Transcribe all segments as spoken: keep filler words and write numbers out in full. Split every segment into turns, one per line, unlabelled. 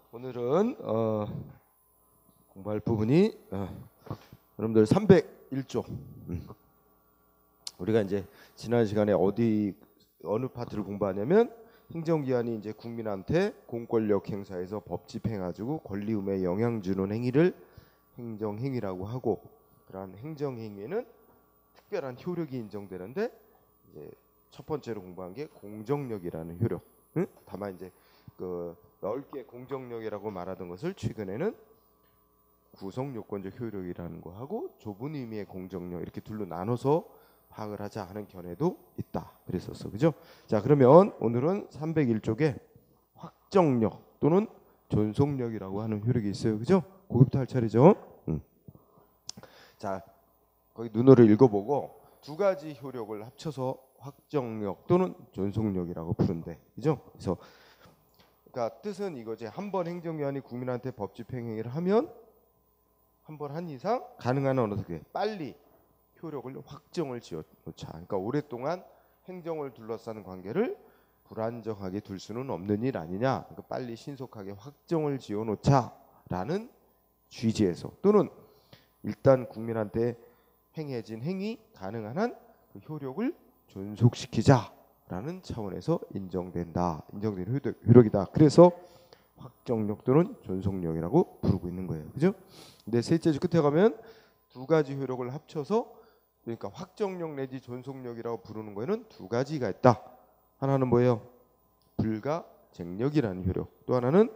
오늘은 어, 공부할 부분이 어, 여러분들 삼백일 조. 음. 우리가 이제 지난 시간에 어디 어느 파트를 공부하냐면 행정기관이 이제 국민한테 공권력 행사에서 법 집행해가지고 권리움에 영향 주는 행위를 행정행위라고 하고, 그러한 행정행위는 특별한 효력이 인정되는데 이제 첫 번째로 공부한 게 공정력이라는 효력. 응? 다만 이제 그 넓게 공정력이라고 말하던 것을 최근에는 구성요건적 효력이라는 거 하고 좁은 의미의 공정력, 이렇게 둘로 나눠서 파악을 하자 하는 견해도 있다 그랬었어. 그죠? 자, 그러면 오늘은 삼백일 쪽에 확정력 또는 존속력이라고 하는 효력이 있어요. 그죠? 그것부터 할 차례죠. 음. 자, 거기 눈으로 읽어보고 두 가지 효력을 합쳐서 확정력 또는 존속력이라고 부른대. 그죠? 그래서 그러니까 뜻은 이거지. 한 번 행정기관이 국민한테 법 집행 행위를 하면 한 번 한 이상 가능한 한 어떻게 빨리 효력을 확정을 지어놓자. 그러니까 오랫동안 행정을 둘러싸는 관계를 불안정하게 둘 수는 없는 일 아니냐. 그러니까 빨리 신속하게 확정을 지어놓자라는 취지에서, 또는 일단 국민한테 행해진 행위 가능한 한 그 효력을 존속시키자라는 차원에서 인정된다. 인정된 효력, 효력이다. 그래서 확정력 또는 존속력이라고 부르고 있는 거예요. 그죠? 근데 셋째 주 끝에 가면 두 가지 효력을 합쳐서, 그러니까 확정력 내지 존속력이라고 부르는 거에는 두 가지가 있다. 하나는 뭐예요? 불가쟁력이라는 효력, 또 하나는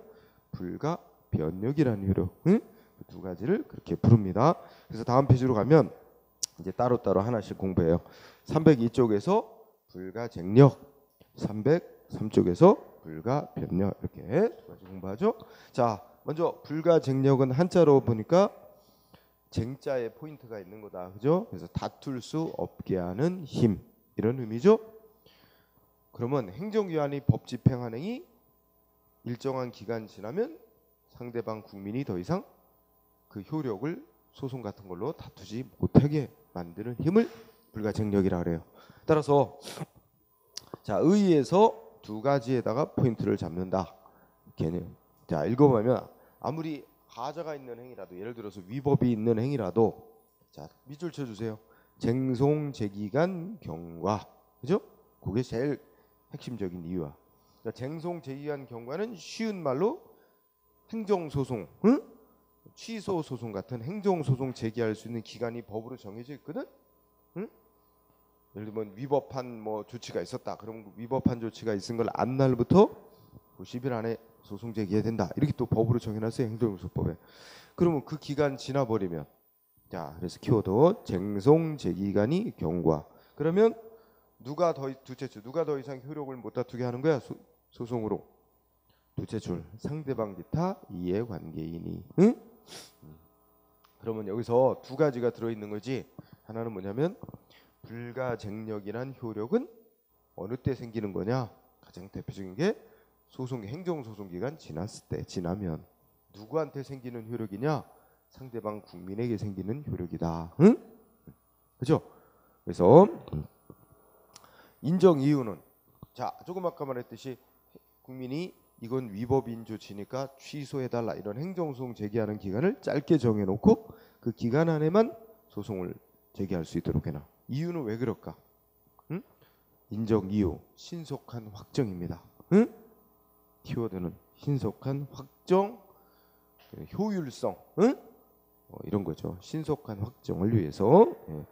불가변력이라는 효력. 응? 두 가지를 그렇게 부릅니다. 그래서 다음 페이지로 가면 이제 따로따로 하나씩 공부해요. 삼백이 쪽에서 불가쟁력, 삼백삼 쪽에서 불가변력, 이렇게 두 가지 공부하죠. 자, 먼저 불가쟁력은 한자로 보니까 쟁자에 포인트가 있는 거다. 그죠? 그래서 다툴 수 없게 하는 힘, 이런 의미죠. 그러면 행정기관이 법 집행한 행위 일정한 기간 지나면 상대방 국민이 더 이상 그 효력을 소송 같은 걸로 다투지 못하게 만드는 힘을 불가쟁력이라 그래요. 따라서 자, 의의에서 두 가지에다가 포인트를 잡는다. 개념. 자, 읽어보면 아무리 하자가 있는 행위라도, 예를 들어서 위법이 있는 행위라도, 자, 밑줄 쳐주세요. 쟁송 제기간 경과. 그죠? 그게 제일 핵심적인 이유야. 그러니까 쟁송 제기간 경과는 쉬운 말로 행정소송, 응? 취소소송 같은 행정소송 제기할 수 있는 기간이 법으로 정해져 있거든. 응? 예를 들면 위법한 뭐 조치가 있었다. 그럼 위법한 조치가 있은 걸 안 날부터 구십 일 안에 소송 제기해야 된다. 이렇게 또 법으로 정해놨어요. 행정소송법에. 그러면 그 기간 지나버리면, 자, 그래서 키워드 쟁송 제기간이 경과. 그러면 누가 더 두째 줄 누가 더 이상 효력을 못 다투게 하는 거야? 소, 소송으로. 두째 줄 상대방 기타 이해관계인이. 응? 그러면 여기서 두 가지가 들어있는 거지. 하나는 뭐냐면 불가쟁력이란 효력은 어느 때 생기는 거냐? 가장 대표적인 게 소송, 행정소송 기간 지났을 때, 지나면. 누구한테 생기는 효력이냐? 상대방 국민에게 생기는 효력이다. 응? 그죠? 그래서 인정 이유는, 자, 조금 아까 말했듯이 국민이 이건 위법인 조치니까 취소해달라, 이런 행정소송 제기하는 기간을 짧게 정해놓고 그 기간 안에만 소송을 제기할 수 있도록 해놔. 이유는 왜 그럴까? 응? 인정 이유, 신속한 확정입니다. 응? 키워드는 신속한 확정, 효율성, 응? 어, 이런 거죠. 신속한 확정을 위해서. 예.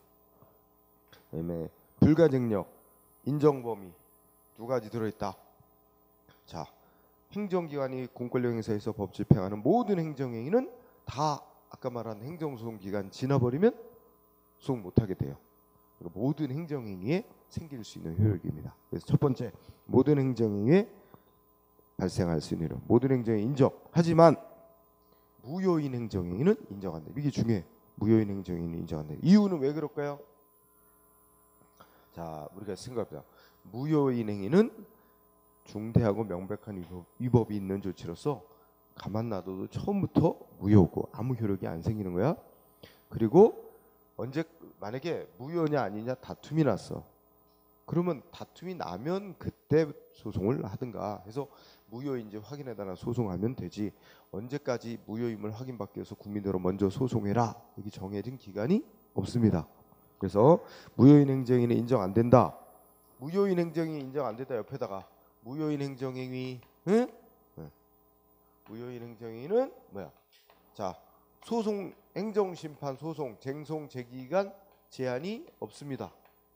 그다음에 불가쟁력, 인정 범위 두 가지 들어있다. 자, 행정기관이 공권력 행사에서 법 집행하는 모든 행정행위는 다 아까 말한 행정소송 기간 지나버리면 소송 못하게 돼요. 그러니까 모든 행정행위에 생길 수 있는 효력입니다. 그래서 첫 번째, 모든 행정행위에 발생할 수 있는 효력. 모든 행정행위 인정. 하지만 무효인 행정행위는 인정 안 돼. 이게 중요해. 무효인 행정행위는 인정 안 돼. 이유는 왜 그럴까요? 자, 우리가 생각해보자. 무효인 행위는 중대하고 명백한 위법, 위법이 있는 조치로서 가만 놔둬도 처음부터 무효고 아무 효력이 안 생기는 거야. 그리고 언제 만약에 무효냐 아니냐 다툼이 났어. 그러면 다툼이 나면 그때 소송을 하든가 해서 무효인지 확인해달라 소송하면 되지. 언제까지 무효임을 확인받기 위해서 국민으로 먼저 소송해라. 여기 정해진 기간이 없습니다. 그래서 무효인 행정행위는 인정 안 된다. 무효인 행정이 인정 안 된다. 옆에다가 무효인 행정행위, 응? 네. 무효인 행정행위는 뭐야? 자, 소송, 행정심판 소송, 쟁송 제기간 제한이 없습니다.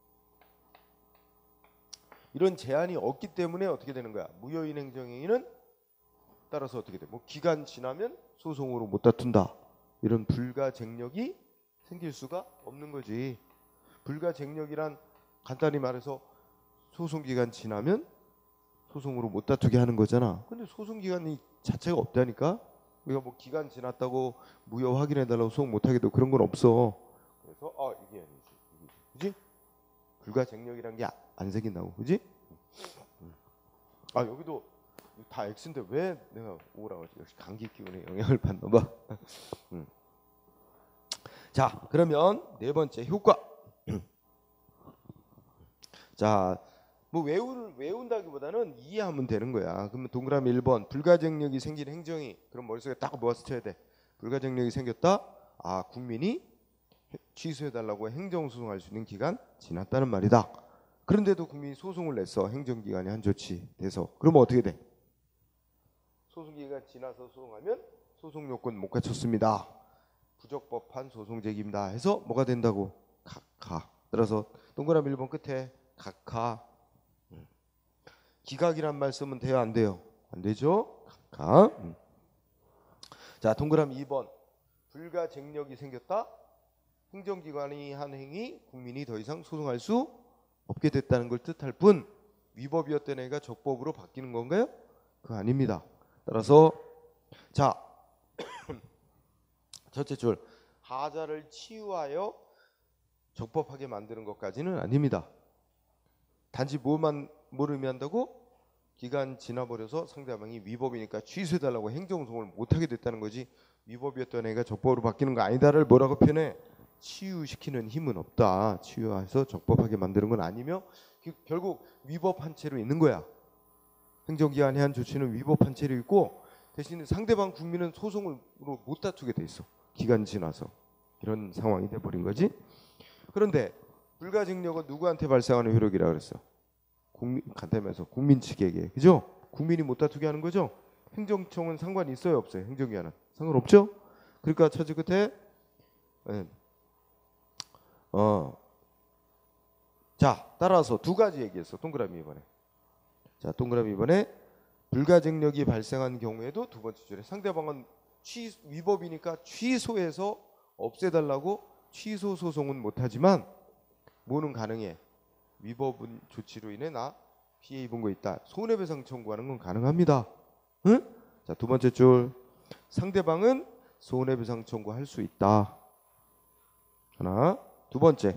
이런 제한이 없기 때문에 어떻게 되는 거야? 무효인 행정행위는 따라서 어떻게 돼? 뭐 기간 지나면 소송으로 못 다툰다. 이런 불가쟁력이 생길 수가 없는 거지. 불가쟁력이란 간단히 말해서 소송 기간 지나면 소송으로 못 다투게 하는 거잖아. 근데 소송 기간이 자체가 없다니까. 우리가 뭐 기간 지났다고 무효 확인해 달라고 소송 못 하게도 그런 건 없어. 그래서 아 이게 아니지, 그지? 불가쟁력이란 게 안 생긴다고, 그지? 아 여기도 다 X인데 왜 내가 오라고 하지? 역시 감기 기운에 영향을 받나 봐. 음. 자 그러면 네 번째 효과. 자, 뭐 외울 외운다기보다는 이해하면 되는 거야. 그러면 동그라미 일 번 불가쟁력이 생긴 행정이 그럼 머릿속에 딱 모아서 쳐야 돼. 불가쟁력이 생겼다. 아 국민이 취소해달라고 행정소송할 수 있는 기간 지났다는 말이다. 그런데도 국민이 소송을 냈어. 행정기간이 한 조치 돼서. 그러면 어떻게 돼? 소송기간 지나서 소송하면 소송요건 못 갖췄습니다. 부적법한 소송 제기입니다. 해서 뭐가 된다고? 각하. 따라서 동그라미 일 번 끝에 각하. 기각이란 말 쓰면 돼요? 안 돼요? 안 되죠? 각하. 자 동그라미 이 번 불가쟁력이 생겼다. 행정기관이 한 행위 국민이 더 이상 소송할 수 없게 됐다는 걸 뜻할 뿐 위법이었던 애가 적법으로 바뀌는 건가요? 그거 아닙니다. 따라서 자 첫째 줄 하자를 치유하여 적법하게 만드는 것까지는 아닙니다. 단지 뭐만 뭘 의미한다고? 기간 지나버려서 상대방이 위법이니까 취소해달라고 행정소송을 못하게 됐다는 거지. 위법이었던 애가 적법으로 바뀌는 거 아니다를 뭐라고 표현해? 치유시키는 힘은 없다. 치유해서 적법하게 만드는 건 아니며 결국 위법한 채로 있는 거야. 행정기관이 한 조치는 위법한 채로 있고 대신 상대방 국민은 소송으로 못 다투게 돼 있어. 기간 지나서. 이런 상황이 돼버린 거지. 그런데 불가증력은 누구한테 발생하는 효력이라 그랬어? 국민, 간단히 말해서 국민 측에게. 그죠? 국민이 못 다투게 하는 거죠. 행정청은 상관이 있어요? 없어요? 행정기관은 상관없죠? 그러니까 처지 끝에 네. 어. 자 따라서 두 가지 얘기했어. 동그라미 이번에. 자 동그라미 이번에 불가증력이 발생한 경우에도 두 번째 줄에 상대방은 취, 위법이니까 취소해서 없애달라고 취소 소송은 못하지만 뭐는 가능해? 위법은 조치로 인해 나 피해 입은 거 있다. 손해배상 청구하는 건 가능합니다. 응? 자 두 번째 줄 상대방은 손해배상 청구할 수 있다. 하나. 두 번째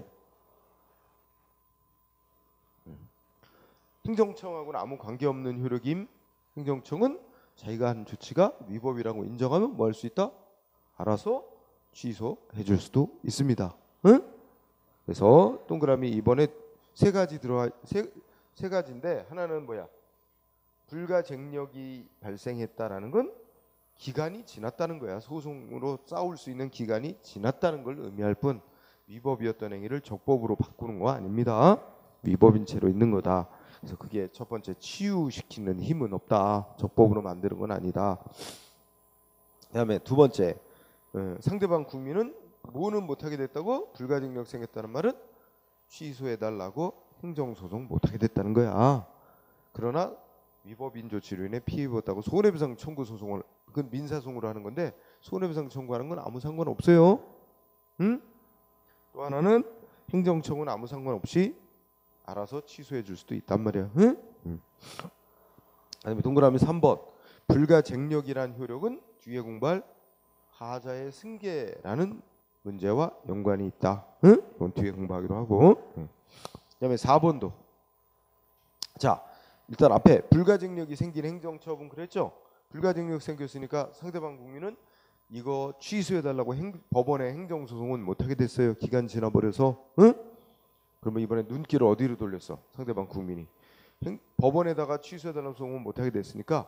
행정청하고는 아무 관계없는 효력임. 행정청은 자기가 한 조치가 위법이라고 인정하면 뭐 할 수 있다? 알아서 취소해 줄 수도 있습니다. 응? 그래서 동그라미 이번에 세 가지 들어와 세, 세 가지인데 하나는 뭐야? 불가쟁력이 발생했다라는 건 기간이 지났다는 거야. 소송으로 싸울 수 있는 기간이 지났다는 걸 의미할 뿐 위법이었던 행위를 적법으로 바꾸는 거 아닙니다. 위법인 채로 있는 거다. 그래서 그게 첫 번째 치유시키는 힘은 없다. 적법으로 만드는 건 아니다. 그다음에 두 번째 어, 상대방 국민은 뭐는 못하게 됐다고? 불가증력 생겼다는 말은 취소해달라고 행정소송 못하게 됐다는 거야. 그러나 위법인 조치로 인해 피해 입었다고 손해배상 청구 소송을 그건 민사소송으로 하는 건데 손해배상 청구하는 건 아무 상관없어요. 응? 또 하나는 행정청은 아무 상관없이 알아서 취소해 줄 수도 있단 말이야. 응? 응. 그다음에 동그라미 삼 번 불가쟁력이란 효력은 뒤에 공부할 하자의 승계라는 문제와 연관이 있다. 응? 이건 뒤에 공부하기로 하고. 응. 그다음에 사 번도 자 일단 앞에 불가증력이 생긴 행정처분 그랬죠. 불가증력 생겼으니까 상대방 국민은 이거 취소해달라고 행, 법원에 행정소송은 못하게 됐어요. 기간 지나버려서. 응? 그러면 이번에 눈길을 어디로 돌렸어? 상대방 국민이 행, 법원에다가 취소해달라는 소송은 못하게 됐으니까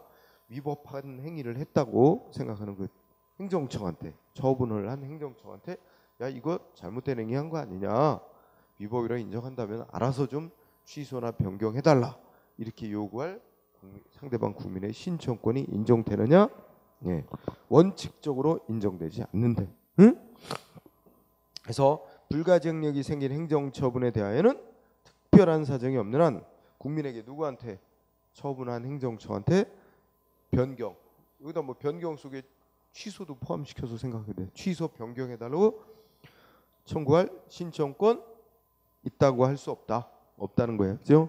위법한 행위를 했다고 생각하는 그 행정청한테, 처분을 한 행정청한테 야 이거 잘못된 행위 한 거 아니냐, 위법이라 인정한다면 알아서 좀 취소나 변경해달라 이렇게 요구할 상대방 국민의 신청권이 인정되느냐? 예, 원칙적으로 인정되지 않는데. 응? 그래서 불가증력이 생긴 행정처분에 대하여는 특별한 사정이 없는 한 국민에게 누구한테 처분한 행정처한테 변경, 여기다 뭐 변경 속에 취소도 포함시켜서 생각해야 돼. 취소 변경해달라고 청구할 신청권 있다고 할 수 없다. 없다는 거예요. 그죠?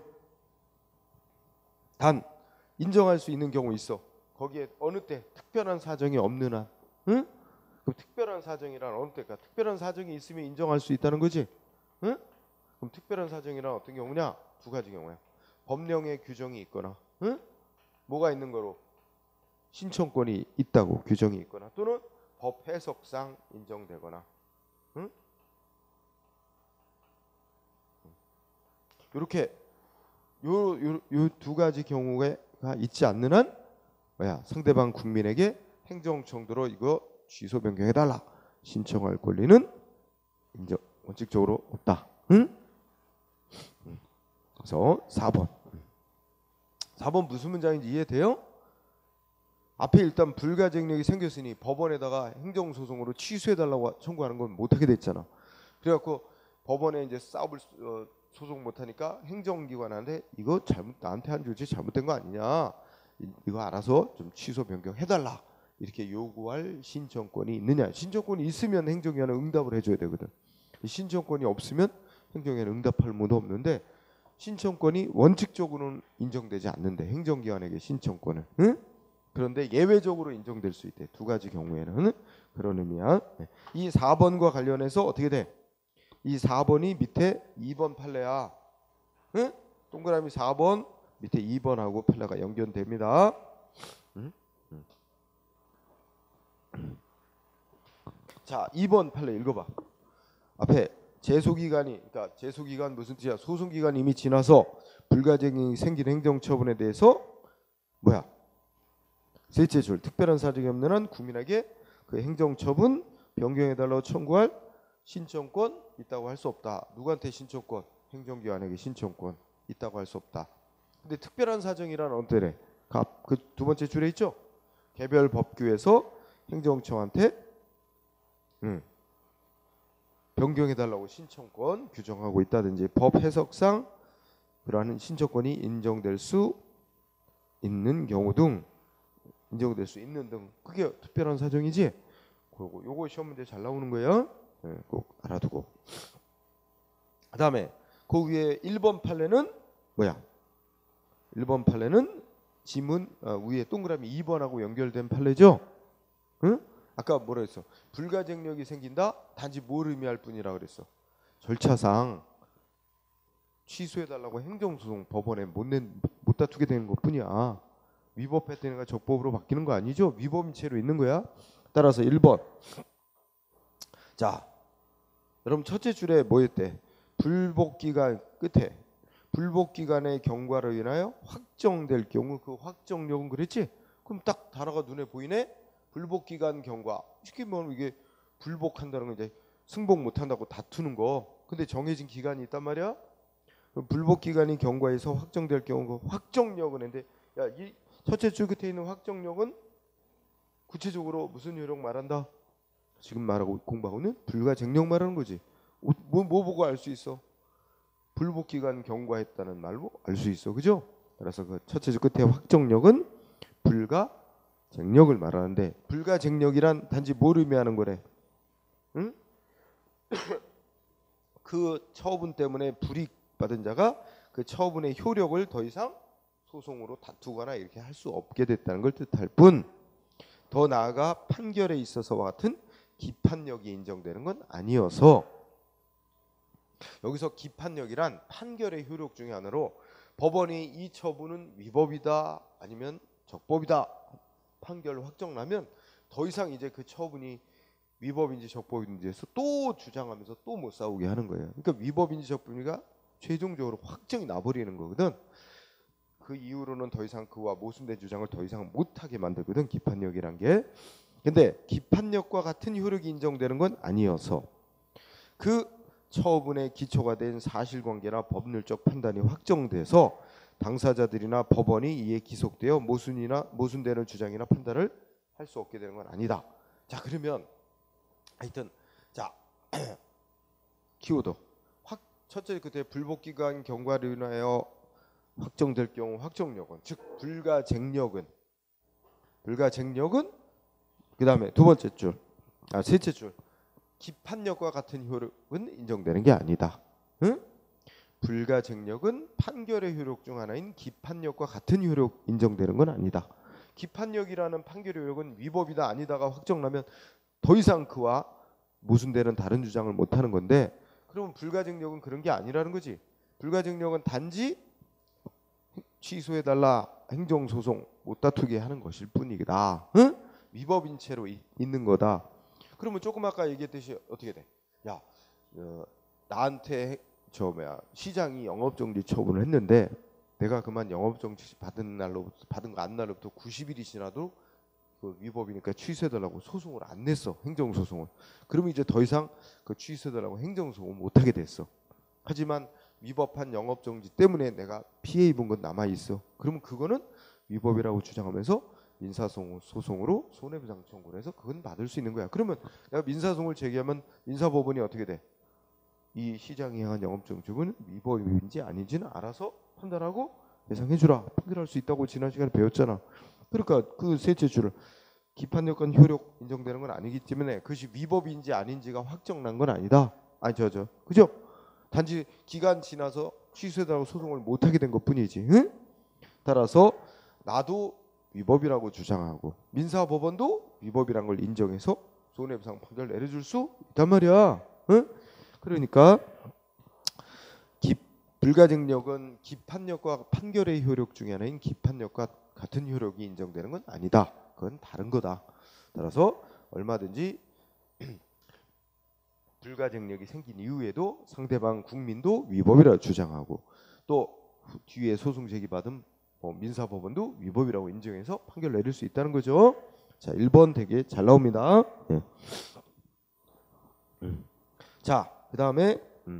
단 인정할 수 있는 경우 있어. 거기에 어느 때 특별한 사정이 없는 한. 응? 그럼 특별한 사정이란 어느 때일까? 특별한 사정이 있으면 인정할 수 있다는 거지. 응? 그럼 특별한 사정이란 어떤 경우냐? 두 가지 경우야. 법령에 규정이 있거나, 응? 뭐가 있는 거로? 신청권이 있다고 규정이 있거나, 또는 법 해석상 인정되거나. 응? 이렇게 요 요 두 가지 경우가 있지 않는 한 뭐야? 상대방 국민에게 행정청도로 이거 취소 변경해달라 신청할 권리는 인정 원칙적으로 없다. 응? 그래서 사 번. 사 번 무슨 문장인지 이해돼요? 앞에 일단 불가증력이 생겼으니 법원에다가 행정소송으로 취소해달라고 청구하는 건 못하게 됐잖아. 그래갖고 법원에 이제 싸움을 어, 소송 못하니까 행정기관한테 이거 잘못 나한테 한 조치 잘못된 거 아니냐, 이거 알아서 좀 취소 변경해달라 이렇게 요구할 신청권이 있느냐. 신청권이 있으면 행정기관은 응답을 해줘야 되거든. 신청권이 없으면 행정기관은 응답할 무도 없는데, 신청권이 원칙적으로는 인정되지 않는데 행정기관에게 신청권을, 응? 그런데 예외적으로 인정될 수 있대. 두 가지 경우에는. 그런 의미야. 이 사 번과 관련해서 어떻게 돼? 이 사 번이 밑에 이 번 판례야. 응? 동그라미 사 번 밑에 이 번하고 판례가 연결됩니다. 응? 응. 자, 이 번 판례 읽어봐. 앞에 제소기간이, 그러니까 제소기간 무슨 뜻이야? 소송기간이 이미 지나서 불가증이 생긴 행정처분에 대해서 뭐야? 셋째 줄, 특별한 사정이 없는 한 국민에게 그 행정처분 변경해달라고 청구할 신청권 있다고 할 수 없다. 누구한테 신청권? 행정기관에게 신청권 있다고 할 수 없다. 근데 특별한 사정이란 어때래? 그 두 번째 줄에 있죠? 개별 법규에서 행정청한테 음, 변경해달라고 신청권 규정하고 있다든지 법 해석상 그러한 신청권이 인정될 수 있는 경우 등, 인정될 수 있는 등, 그게 특별한 사정이지. 그리고 요거 시험 문제 잘 나오는 거예요. 네, 꼭 알아두고. 그다음에 그 위에 일 번 판례는 뭐야? 일 번 판례는 지문 어, 위에 동그라미 이 번하고 연결된 판례죠. 응? 아까 뭐라 했어? 불가증력이 생긴다. 단지 뭘 의미할 뿐이라 그랬어. 절차상 취소해달라고 행정소송 법원에 못, 낸, 못 다투게 되는 것뿐이야. 위법했다니까 적법으로 바뀌는 거 아니죠? 위법인 채로 있는 거야. 따라서 일 번. 자, 여러분 첫째 줄에 뭐였대? 불복기간 끝에 불복기간의 경과로 인하여 확정될 경우, 그 확정력은 그랬지? 그럼 딱 단어가 눈에 보이네? 불복기간 경과. 쉽게 말하면 이게 불복한다는 건 이제 승복 못한다고 다투는 거. 근데 정해진 기간이 있단 말이야. 불복기간이 경과에서 확정될 경우 그 확정력은, 근데 야, 이 첫째 줄 끝에 있는 확정력은 구체적으로 무슨 효력 말한다? 지금 말하고 공부하고는 불가증력 말하는 거지. 뭐, 뭐 보고 알 수 있어? 불복기간 경과했다는 말로 알 수 있어. 그죠? 그래서 그 첫째 줄 끝에 확정력은 불가증력을 말하는데, 불가증력이란 단지 뭘 의미하는 거래? 응? 그 처분 때문에 불이익받은 자가 그 처분의 효력을 더 이상 소송으로 다투거나 이렇게 할 수 없게 됐다는 걸 뜻할 뿐, 더 나아가 판결에 있어서와 같은 기판력이 인정되는 건 아니어서, 여기서 기판력이란 판결의 효력 중에 하나로 법원이 이 처분은 위법이다 아니면 적법이다 판결을 확정나면 더 이상 이제 그 처분이 위법인지 적법인지 해서 또 주장하면서 또 못 싸우게 하는 거예요. 그러니까 위법인지 적법인지가 최종적으로 확정이 나버리는 거거든. 그 이후로는 더 이상 그와 모순된 주장을 더 이상 못하게 만들거든, 기판력이란 게. 근데 기판력과 같은 효력이 인정되는 건 아니어서 그 처분의 기초가 된 사실관계나 법률적 판단이 확정돼서 당사자들이나 법원이 이에 기속되어 모순이나 모순되는 주장이나 판단을 할 수 없게 되는 건 아니다. 자, 그러면 하여튼 자 키워드 확 첫째, 그때 불복기간 경과를 인하여 확정될 경우 확정력은, 즉 불가쟁력은 불가쟁력은 그 다음에 두 번째 줄, 아 셋째 줄, 기판력과 같은 효력은 인정되는 게 아니다. 응? 불가쟁력은 판결의 효력 중 하나인 기판력과 같은 효력 인정되는 건 아니다. 기판력이라는 판결의 효력은 위법이다 아니다가 확정나면 더 이상 그와 모순되는 다른 주장을 못하는 건데, 그러면 불가쟁력은 그런 게 아니라는 거지. 불가쟁력은 단지 취소해달라, 행정소송 못 다투게 하는 것일 뿐이다. 응? 위법인 채로 이, 있는 거다. 그러면 조금 아까 얘기했듯이 어떻게 돼? 야, 어, 나한테 저 뭐야 시장이 영업정지 처분을 했는데 내가 그만 영업정지 받은 날로부터 받은 거 안 날로부터 구십 일이 지나도 그 위법이니까 취소해달라고 소송을 안 냈어, 행정소송을. 그러면 이제 더 이상 그 취소해달라고 행정소송을 못 하게 됐어. 하지만 위법한 영업정지 때문에 내가 피해 입은 건 남아 있어. 그러면 그거는 위법이라고 주장하면서 민사소송으로 손해배상 청구를 해서 그건 받을 수 있는 거야. 그러면 내가 민사소송을 제기하면 민사법원이 어떻게 돼? 이 시장이 향한 영업정지는 위법인지 아닌지는 알아서 판단하고 배상해주라, 판결할 수 있다고 지난 시간에 배웠잖아. 그러니까 그 셋째 줄을 기판력과 효력 인정되는 건 아니기 때문에 그것이 위법인지 아닌지가 확정난 건 아니다. 아니 저저 그죠? 단지 기간 지나서 취소해달라고 소송을 못하게 된 것뿐이지. 응? 따라서 나도 위법이라고 주장하고 민사법원도 위법이란 걸 인정해서 손해배상 판결 내려줄 수 있단 말이야. 응? 그러니까 기, 불가증력은 기판력과 판결의 효력 중에 하나인 기판력과 같은 효력이 인정되는 건 아니다. 그건 다른 거다. 따라서 얼마든지 불가증력이 생긴 이후에도 상대방 국민도 위법이라고 주장하고 또 뒤에 소송 제기받은 뭐 민사법원도 위법이라고 인정해서 판결 내릴 수 있다는 거죠. 자, 일 번 되게 잘 나옵니다. 네. 음. 자, 그 다음에 음.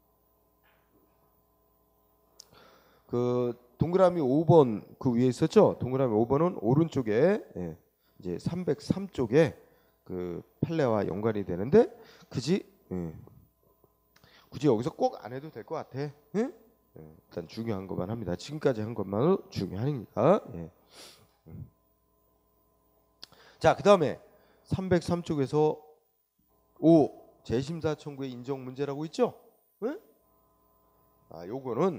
그 동그라미 오 번 그 위에 있었죠. 동그라미 오 번은 오른쪽에 예, 이제 삼백삼 쪽에 그 판례와 연관이 되는데 굳이 예. 굳이 여기서 꼭 안 해도 될 것 같아. 예? 예, 일단 중요한 것만 합니다. 지금까지 한 것만으로 중요하니까. 예. 음. 자, 그 다음에 삼백삼 쪽에서 오 재심사 청구의 인정 문제라고 있죠. 예? 아, 요거는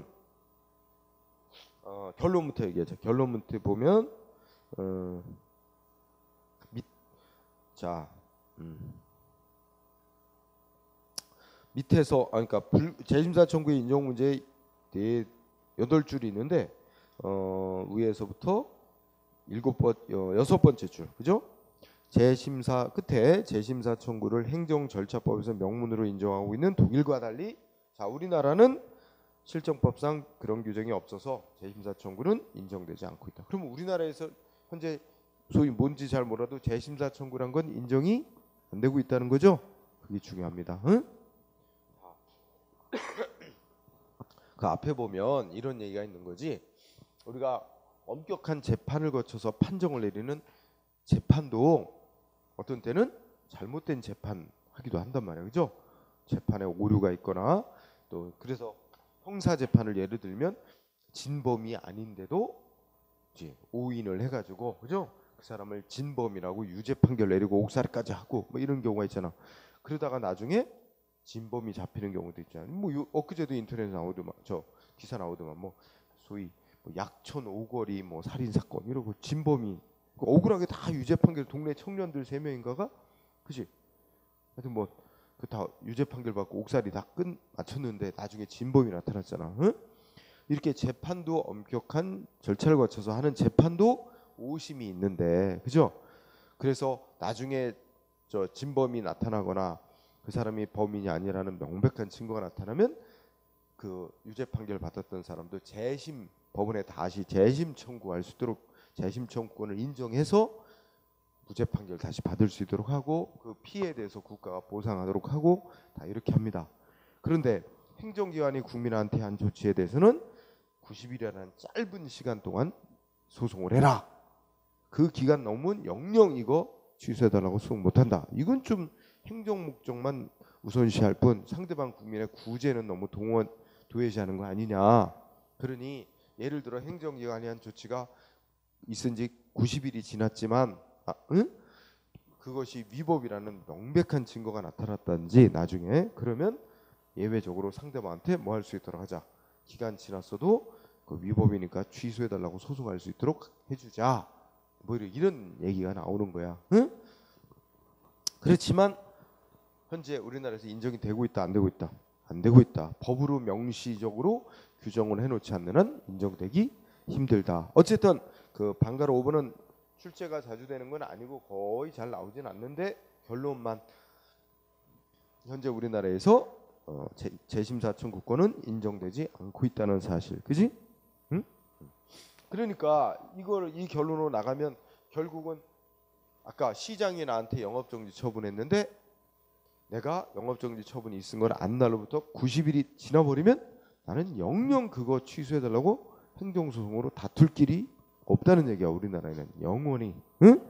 어, 결론부터 얘기하자. 결론부터 보면 어, 밑, 자 음. 밑에서 아 그러니까 불, 재심사 청구의 인정 문제 네 여덟 줄이 있는데 어, 위에서부터 일곱 번 어, 여섯 번째 줄 그죠? 재심사 끝에 재심사 청구를 행정 절차법에서 명문으로 인정하고 있는 독일과 달리 자 우리나라는 실정법상 그런 규정이 없어서 재심사 청구는 인정되지 않고 있다. 그러면 우리나라에서 현재 소위 뭔지 잘 몰라도 재심사 청구란 건 인정이 안 되고 있다는 거죠. 그게 중요합니다. 응? 그 앞에 보면 이런 얘기가 있는 거지. 우리가 엄격한 재판을 거쳐서 판정을 내리는 재판도 어떤 때는 잘못된 재판하기도 한단 말이에요. 그죠? 재판에 오류가 있거나 또 그래서 형사 재판을 예를 들면 진범이 아닌데도 이제 오인을 해가지고 그죠? 그 사람을 진범이라고 유죄 판결 내리고 옥살이까지 하고 뭐 이런 경우가 있잖아. 그러다가 나중에 진범이 잡히는 경우도 있잖아요. 뭐 요, 엊그제도 인터넷에 나오더만 저 기사 나오더만 뭐 소위 뭐 약촌 오거리 뭐 살인 사건 이러고 진범이 억울하게 다 유죄 판결 동네 청년들 세 명인가가 그지? 하여튼 뭐 그 다 유죄 판결 받고 옥살이 다 끝 맞췄는데 나중에 진범이 나타났잖아. 응? 이렇게 재판도 엄격한 절차를 거쳐서 하는 재판도 오심이 있는데 그죠? 그래서 나중에 저 진범이 나타나거나 그 사람이 범인이 아니라는 명백한 증거가 나타나면 그 유죄 판결 받았던 사람도 재심 법원에 다시 재심 청구할 수 있도록 재심 청구권을 인정해서 무죄 판결 다시 받을 수 있도록 하고 그 피해에 대해서 국가가 보상하도록 하고 다 이렇게 합니다. 그런데 행정기관이 국민한테 한 조치에 대해서는 구십 일이라는 짧은 시간 동안 소송을 해라. 그 기간 넘으면 영영 이거 취소해달라고 소송 못한다. 이건 좀 행정 목적만 우선시할 뿐 상대방 국민의 구제는 너무 동원 도외시하는 거 아니냐. 그러니 예를 들어 행정기관이 한 조치가 있은 지 구십 일이 지났지만 아, 응? 그것이 위법이라는 명백한 증거가 나타났다든지 나중에 그러면 예외적으로 상대방한테 뭐 할 수 있도록 하자. 기간 지났어도 그 위법이니까 취소해달라고 소송할 수 있도록 해주자. 뭐 이런 얘기가 나오는 거야. 응? 그렇지만 현재 우리나라에서 인정이 되고 있다, 안 되고 있다? 안 되고 있다. 법으로 명시적으로 규정을 해놓지 않는 한 인정되기 힘들다. 어쨌든 그 방가로 오 번은 출제가 자주 되는 건 아니고 거의 잘 나오진 않는데 결론만 현재 우리나라에서 어, 재, 재심사 청구권은 인정되지 않고 있다는 사실. 그지? 응? 그러니까 이걸 이 결론으로 나가면 결국은 아까 시장이 나한테 영업정지 처분했는데 내가 영업정지 처분이 있은 걸 안 날로부터 구십 일이 지나버리면 나는 영영 그거 취소해달라고 행정소송으로 다툴 길이 없다는 얘기야. 우리나라에는 영원히. 응?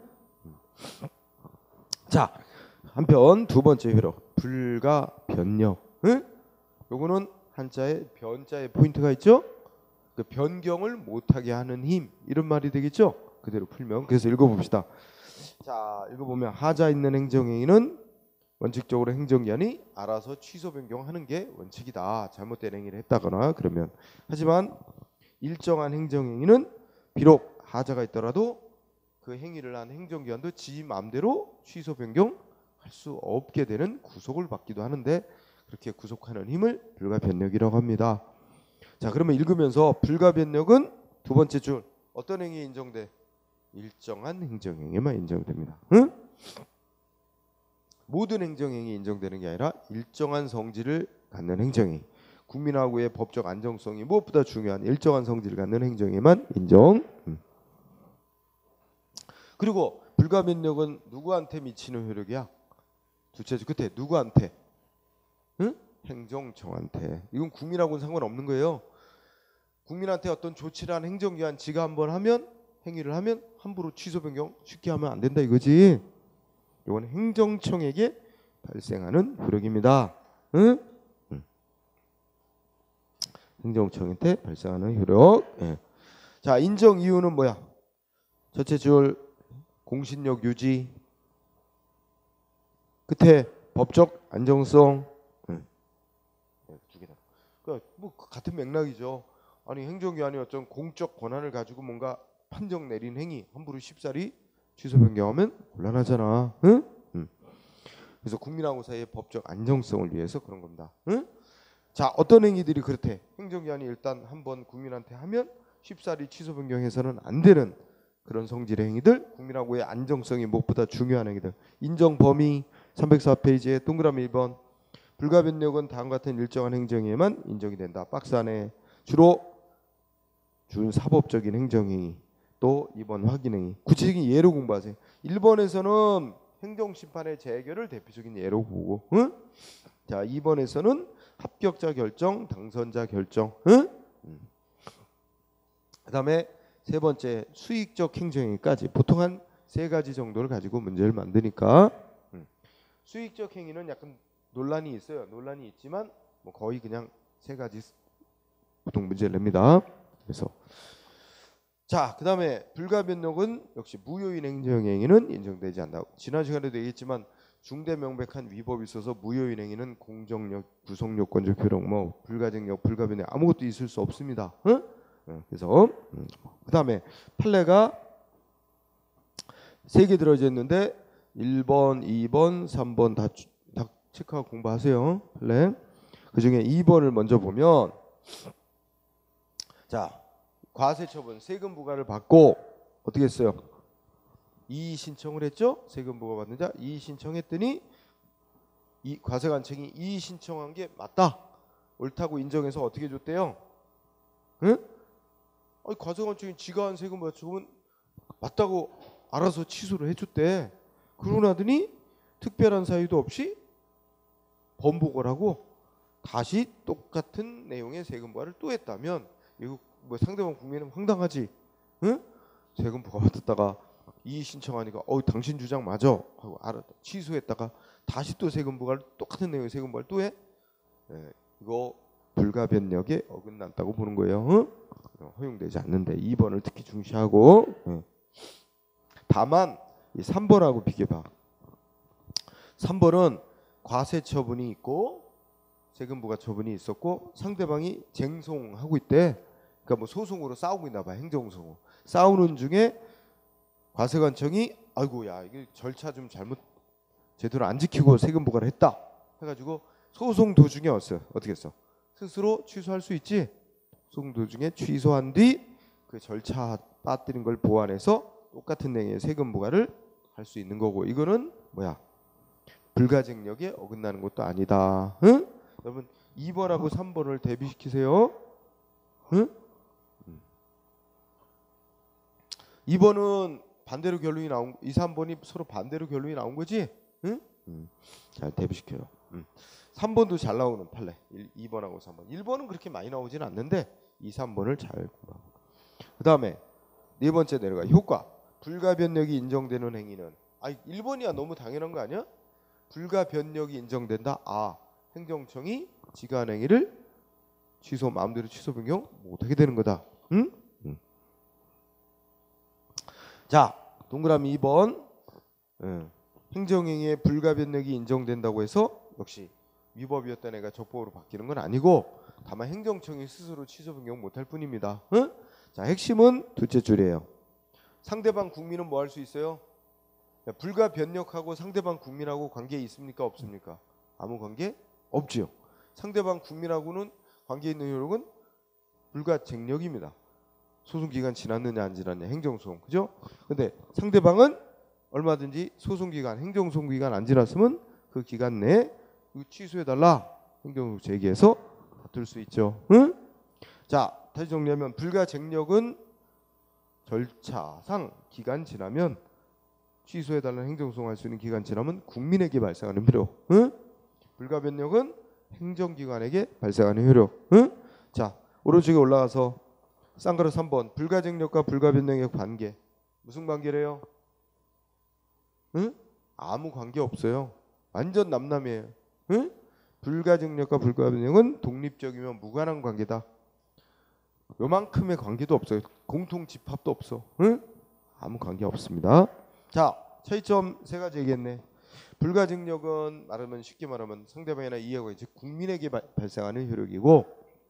자, 한편 두 번째 회로 불가 변력. 응? 요거는 한자에 변자에 포인트가 있죠. 그 변경을 못하게 하는 힘 이런 말이 되겠죠. 그대로 풀면. 그래서 읽어봅시다. 자, 읽어보면 하자 있는 행정행위는 원칙적으로 행정기관이 알아서 취소 변경하는 게 원칙이다. 잘못된 행위를 했다거나 그러면. 하지만 일정한 행정행위는 비록 하자가 있더라도 그 행위를 한 행정기관도 지 마음대로 취소 변경할 수 없게 되는 구속을 받기도 하는데 그렇게 구속하는 힘을 불가변력이라고 합니다. 자, 그러면 읽으면서 불가변력은 두 번째 줄 어떤 행위에 인정돼? 일정한 행정행위만 인정됩니다. 응? 모든 행정행위 인정되는 게 아니라 일정한 성질을 갖는 행정행위. 국민하고의 법적 안정성이 무엇보다 중요한 일정한 성질을 갖는 행정행위만 인정. 음. 그리고 불가변력은 누구한테 미치는 효력이야? 두째 줄 끝에 누구한테? 응? 행정청한테. 이건 국민하고는 상관없는 거예요. 국민한테 어떤 조치를 한 행정기관 지가 한번 하면 행위를 하면 함부로 취소 변경 쉽게 하면 안 된다 이거지. 이건 행정청에게 발생하는 효력입니다. 응? 응. 행정청한테 발생하는 효력. 예. 자, 인정 이유는 뭐야? 첫째 줄 공신력 유지. 끝에 법적 안정성. 응. 두 개다. 그러니까 뭐 같은 맥락이죠. 아니 행정기관이 어떤 공적 권한을 가지고 뭔가 판정 내린 행위 함부로 쉽사리 취소 변경하면 곤란하잖아. 응? 응. 그래서 국민하고 사이의 법적 안정성을 위해서 그런 겁니다. 응? 자, 어떤 행위들이 그렇대? 행정기관이 일단 한번 국민한테 하면 쉽사리 취소 변경해서는 안 되는 그런 성질의 행위들, 국민하고의 안정성이 무엇보다 중요한 행위들. 인정 범위 삼백사 페이지에 동그라미 일 번. 불가변력은 다음과 같은 일정한 행정행위에만 인정이 된다. 박스 안에 주로 준사법적인 행정행위. 또 이 번 확인행위. 구체적인 예로 공부하세요. 일 번에서는 행정심판의 재결을 대표적인 예로 보고, 응? 자, 이 번에서는 합격자 결정, 당선자 결정, 응? 음. 그다음에 세 번째 수익적 행정행위까지 보통 한 세 가지 정도를 가지고 문제를 만드니까 음. 수익적 행위는 약간 논란이 있어요. 논란이 있지만 뭐 거의 그냥 세 가지 보통 문제를 냅니다. 그래서 자, 그다음에 불가변력은 역시 무효인 행정행위는 인정되지 않는다. 지난 시간에도 얘기했지만 중대 명백한 위법이 있어서 무효인 행위는 공정력, 구속요건적 효력, 뭐 불가증력, 불가변력 아무것도 있을 수 없습니다. 응? 그래서 음. 그다음에 판례가 세 개 들어져 있는데 일 번, 이 번, 삼 번 다, 다 체크하고 공부하세요. 판례. 그중에 이 번을 먼저 보면 자, 과세처분 세금 부과를 받고 어떻게 했어요? 이의 신청을 했죠. 세금 부과 받는 자 이의 신청했더니 이 과세관청이 이의 신청한 게 맞다, 옳다고 인정해서 어떻게 줬대요? 응? 아니, 과세관청이 지가 한 세금보다 조금은 맞다고 알아서 취소를 해줬대. 그러고 나더니 특별한 사유도 없이 번복을 하고 다시 똑같은 내용의 세금 부과를 또 했다면 이거 뭐 상대방 국민은 황당하지. 응? 세금 부과 받았다가 이의 신청하니까 어 당신 주장 맞아 하고 알았다 취소했다가 다시 또 세금 부과를 똑같은 내용의 세금 부과를 또 해. 예, 이거 불가변력에 어긋난다고 보는 거예요. 응? 허용되지 않는데 이 번을 특히 중시하고. 응. 다만 이 삼 번하고 비교해봐. 삼 번은 과세 처분이 있고 세금 부과 처분이 있었고 상대방이 쟁송하고 있대. 그러니까 뭐 소송으로 싸우고 있나 봐. 행정소송 싸우는 중에 과세관청이 아이고 야 이게 절차 좀 잘못 제대로 안 지키고 세금 부과를 했다 해가지고 소송 도중에 왔어요. 어떻게 했어? 스스로 취소할 수 있지. 소송 도중에 취소한 뒤 그 절차 빠뜨린 걸 보완해서 똑같은 내용의 세금 부과를 할 수 있는 거고 이거는 뭐야? 불가증력에 어긋나는 것도 아니다. 응? 여러분 이 번하고 삼 번을 대비시키세요. 응? 이 번은 반대로 결론이 나온 이, 삼 번이 서로 반대로 결론이 나온 거지? 응? 음. 잘 대비시켜요. 음. 삼 번도 잘 나오는 판례. 이 번하고 삼 번. 일 번은 그렇게 많이 나오지는 않는데 이, 삼 번을 잘 공부하고. 그다음에 네 번째 내려가. 효과. 불가변력이 인정되는 행위는 아, 일 번이야 너무 당연한 거 아니야? 불가변력이 인정된다. 아, 행정청이 지가 한 행위를 취소 마음대로 취소 변경 못하게 되는 거다. 응? 응. 자, 동그라미 이 번. 응. 행정행위의 불가변력이 인정된다고 해서 역시 위법이었던 애가 적법으로 바뀌는 건 아니고 다만 행정청이 스스로 취소 변경 못할 뿐입니다. 응? 자, 핵심은 둘째 줄이에요. 상대방 국민은 뭐 할 수 있어요? 불가변력하고 상대방 국민하고 관계 있습니까? 없습니까? 아무 관계 없지요. 상대방 국민하고는 관계 있는 효력은 불가쟁력입니다. 소송기간 지났느냐 안 지났느냐 행정소송 그죠? 근데 상대방은 얼마든지 소송기간 행정소송기간 안 지났으면 그 기간 내에 취소해달라 행정소송 제기해서 다툴 수 있죠. 응? 자 다시 정리하면 불가쟁력은 절차상 기간 지나면 취소해달라는 행정소송할 수 있는 기간 지나면 국민에게 발생하는 효력. 응? 불가변력은 행정기관에게 발생하는 효력. 응? 자 오른쪽에 올라가서 쌍그릇 삼 번 불가쟁력과 불가변력의 관계 무슨 관계래요? 응? 아무 관계 없어요. 완전 남남이에요. 응? 불가증력과 불가변력은 독립적이며 무관한 관계다. 요만큼의 관계도 없어요. 공통 집합도 없어. 응? 아무 관계 없습니다. 자, 차이점 세 가지 얘기했네. 불가증력은 말하면 쉽게 말하면 상대방이나 이해가 이제 국민에게 바, 발생하는 효력이고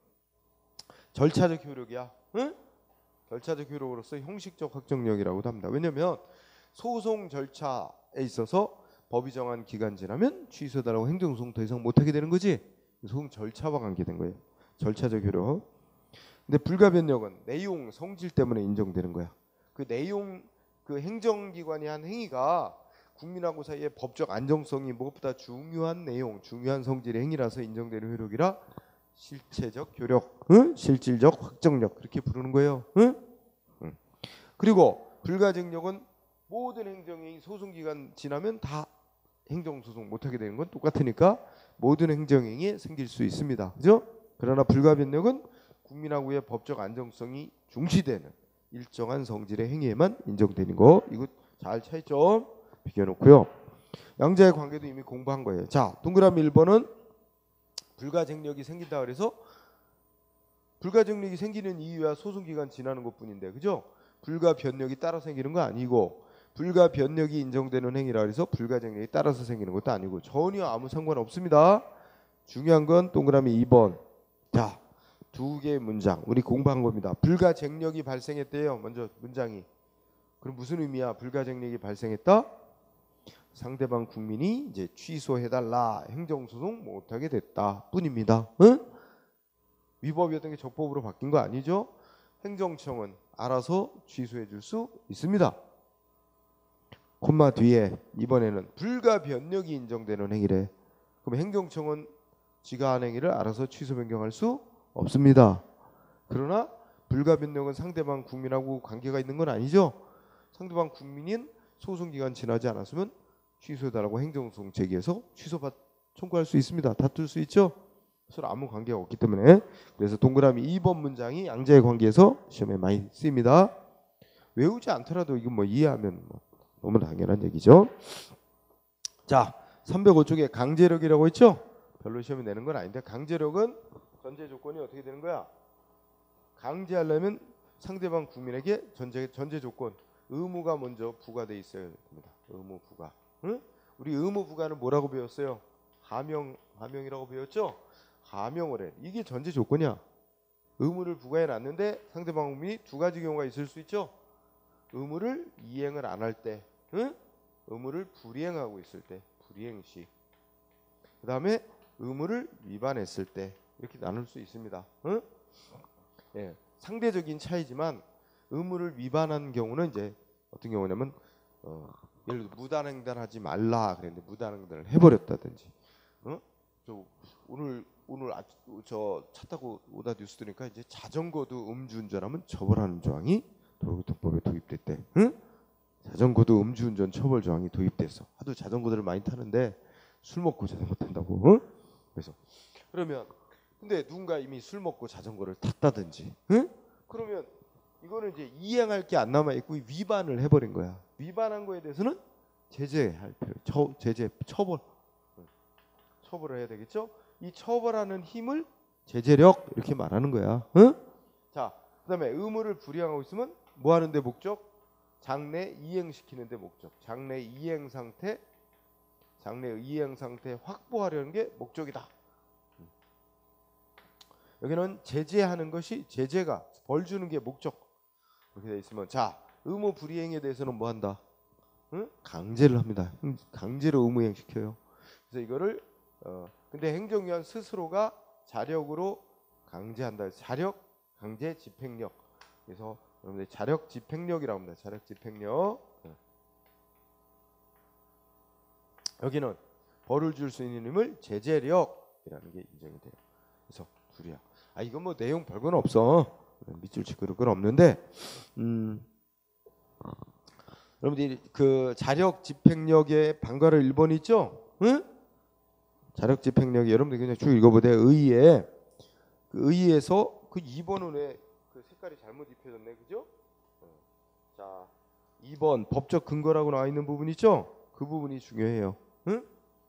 절차적 효력이야. 응? 절차적 효력으로서 형식적 확정력이라고도 합니다. 왜냐하면 소송 절차에 있어서 법이 정한 기간 지나면 취소해달라고 행정소송 더 이상 못하게 되는 거지. 소송 절차와 관계된 거예요. 절차적 효력. 근데 불가변력은 내용, 성질 때문에 인정되는 거야. 그 내용, 그 행정기관이 한 행위가 국민하고 사이의 법적 안정성이 무엇보다 중요한 내용, 중요한 성질의 행위라서 인정되는 효력이라 실체적 효력, 응? 실질적 확정력 그렇게 부르는 거예요. 응? 응. 그리고 불가증력은 모든 행정행위 소송기간 지나면 다 행정소송 못하게 되는 건 똑같으니까 모든 행정행위에 생길 수 있습니다. 그죠? 그러나 불가변력은 국민하고의 법적 안정성이 중시되는 일정한 성질의 행위에만 인정되는 거. 이거 잘 차이점 비교해놓고요. 양자의 관계도 이미 공부한 거예요. 자, 동그라미 일 번은 불가증력이 생긴다 그래서 불가증력이 생기는 이유야 소송기간 지나는 것뿐인데 그죠? 불가변력이 따라 생기는 거 아니고 불가변력이 인정되는 행위라 그래서 불가증력이 따라서 생기는 것도 아니고 전혀 아무 상관없습니다. 중요한 건 동그라미 이 번. 자, 두 개의 문장 우리 공부한 겁니다. 불가쟁력이 발생했대요. 먼저 문장이. 그럼 무슨 의미야? 불가쟁력이 발생했다. 상대방 국민이 이제 취소해달라 행정소송 못하게 됐다 뿐입니다. 응? 위법이었던 게 적법으로 바뀐 거 아니죠? 행정청은 알아서 취소해줄 수 있습니다. 콤마 뒤에 이번에는 불가변력이 인정되는 행위래. 그럼 행정청은 지가 한 행위를 알아서 취소 변경할 수 없습니다. 그러나 불가 변력은 상대방 국민하고 관계가 있는 건 아니죠. 상대방 국민인 소송기간 지나지 않았으면 취소해달라고 행정소송 제기해서 취소받 청구할 수 있습니다. 다툴 수 있죠. 서로 아무 관계가 없기 때문에. 그래서 동그라미 이 번 문장이 양자의 관계에서 시험에 많이 쓰입니다. 외우지 않더라도 이건 뭐 이해하면 뭐 너무 당연한 얘기죠. 자, 삼백오 쪽에 강제력이라고 했죠. 별로 시험에 내는 건 아닌데, 강제력은 전제 조건이 어떻게 되는 거야? 강제하려면 상대방 국민에게 전제 전제 조건 의무가 먼저 부과돼 있어야 됩니다. 의무 부과. 응? 우리 의무 부과는 뭐라고 배웠어요? 하명 하명이라고 배웠죠. 하명을 해. 이게 전제 조건이야. 의무를 부과해 놨는데 상대방 국민이 두 가지 경우가 있을 수 있죠. 의무를 이행을 안 할 때, 응? 의무를 불이행하고 있을 때, 불이행 시. 그다음에 의무를 위반했을 때, 이렇게 나눌 수 있습니다. 응? 예, 상대적인 차이지만 의무를 위반한 경우는 이제 어떤 경우냐면 어, 예를 들어 무단횡단하지 말라 그랬는데 무단횡단을 해버렸다든지, 어? 저 오늘 오늘 아, 저 차 타고 오다 뉴스 들으니까 이제 자전거도 음주운전하면 처벌하는 조항이 도로교통법에 도입됐대. 응? 자전거도 음주운전 처벌 조항이 도입됐어. 하도 자전거들을 많이 타는데 술 먹고 자전거 탄다고. 응? 그래서 그러면 근데 누군가 이미 술 먹고 자전거를 탔다든지, 응? 그러면 이거는 이제 이행할 게 안 남아 있고 위반을 해버린 거야. 위반한 거에 대해서는 제재할 필요, 처, 제재, 처벌, 처벌을 해야 되겠죠. 이 처벌하는 힘을 제재력 이렇게 말하는 거야. 응? 자, 그다음에 의무를 불이행하고 있으면 뭐 하는데 목적? 장래 이행시키는데 목적. 장래 이행 상태, 장래 이행 상태 확보하려는 게 목적이다. 여기는 제재하는 것이 제재가 벌 주는 게 목적. 이렇게 돼 있으면 자, 의무 불이행에 대해서는 뭐 한다? 응? 강제를 합니다. 강제로 의무이행 시켜요. 그래서 이거를 어 근데 행정기관 스스로가 자력으로 강제한다. 자력, 강제, 집행력. 그래서 여러분들 자력 집행력이라고 합니다. 자력 집행력. 여기는 벌을 줄 수 있는 힘을 제재력이라는 게 인정이 돼요. 그래서 둘이야. 아 이건 뭐 내용 별건 없어. 밑줄 치고 그럴 건 없는데, 음, 여러분들이 그 자력 집행력의 방과를 일 번 있죠? 응? 자력 집행력이 여러분들 그냥 쭉 읽어보세요. 의의에 그 의의에서 그 이 번은 왜 그 색깔이 잘못 입혀졌네, 그죠? 자, 이 번 법적 근거라고 나와 있는 부분 있죠? 그 부분이 중요해요. 응?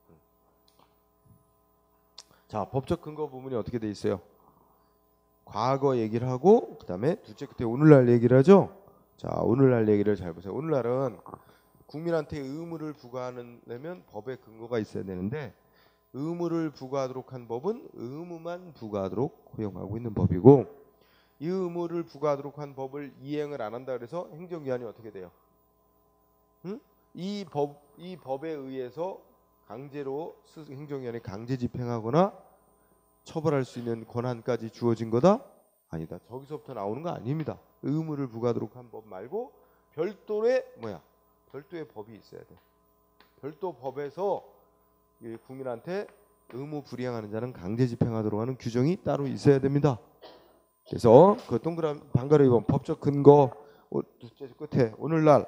자, 법적 근거 부분이 어떻게 돼 있어요? 과거 얘기를 하고 그다음에 둘째 끝에 오늘날 얘기를 하죠. 자, 오늘날 얘기를 잘 보세요. 오늘날은 국민한테 의무를 부과하려면 법의 근거가 있어야 되는데 의무를 부과하도록 한 법은 의무만 부과하도록 허용하고 있는 법이고, 이 의무를 부과하도록 한 법을 이행을 안 한다 그래서 행정기관이 어떻게 돼요? 응? 이 법, 이 법에 의해서 강제로 행정기관이 강제 집행하거나 처벌할 수 있는 권한까지 주어진 거다? 아니다. 저기서부터 나오는 거 아닙니다. 의무를 부과하도록 한 법 말고 별도의 뭐야? 별도의 법이 있어야 돼. 별도 법에서 국민한테 의무 불이행하는 자는 강제 집행하도록 하는 규정이 따로 있어야 됩니다. 그래서 그 동그라미 방가로 이 번 법적 근거 둘째 끝에 오늘날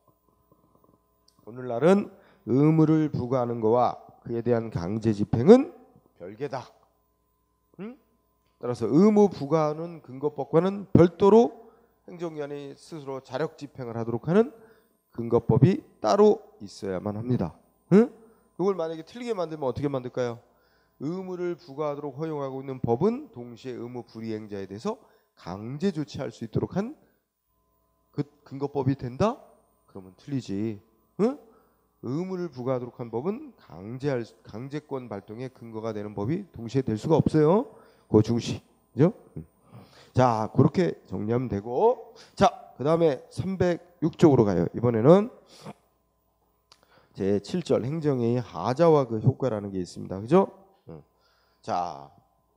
오늘날은 의무를 부과하는 거와 그에 대한 강제 집행은 별개다. 응? 따라서 의무 부과하는 근거법과는 별도로 행정기관이 스스로 자력 집행을 하도록 하는 근거법이 따로 있어야만 합니다. 응? 이걸 만약에 틀리게 만들면 어떻게 만들까요? 의무를 부과하도록 허용하고 있는 법은 동시에 의무 불이행자에 대해서 강제 조치할 수 있도록 한 그 근거법이 된다? 그러면 틀리지. 응? 의무를 부과하도록 한 법은 강제할 강제권 발동의 근거가 되는 법이 동시에 될 수가 없어요. 그거 중시. 그죠? 자, 그렇게 정리하면 되고, 자, 그다음에 삼백육 쪽으로 가요. 이번에는 제칠 절 행정의 하자와 그 효과라는 게 있습니다. 그죠? 자,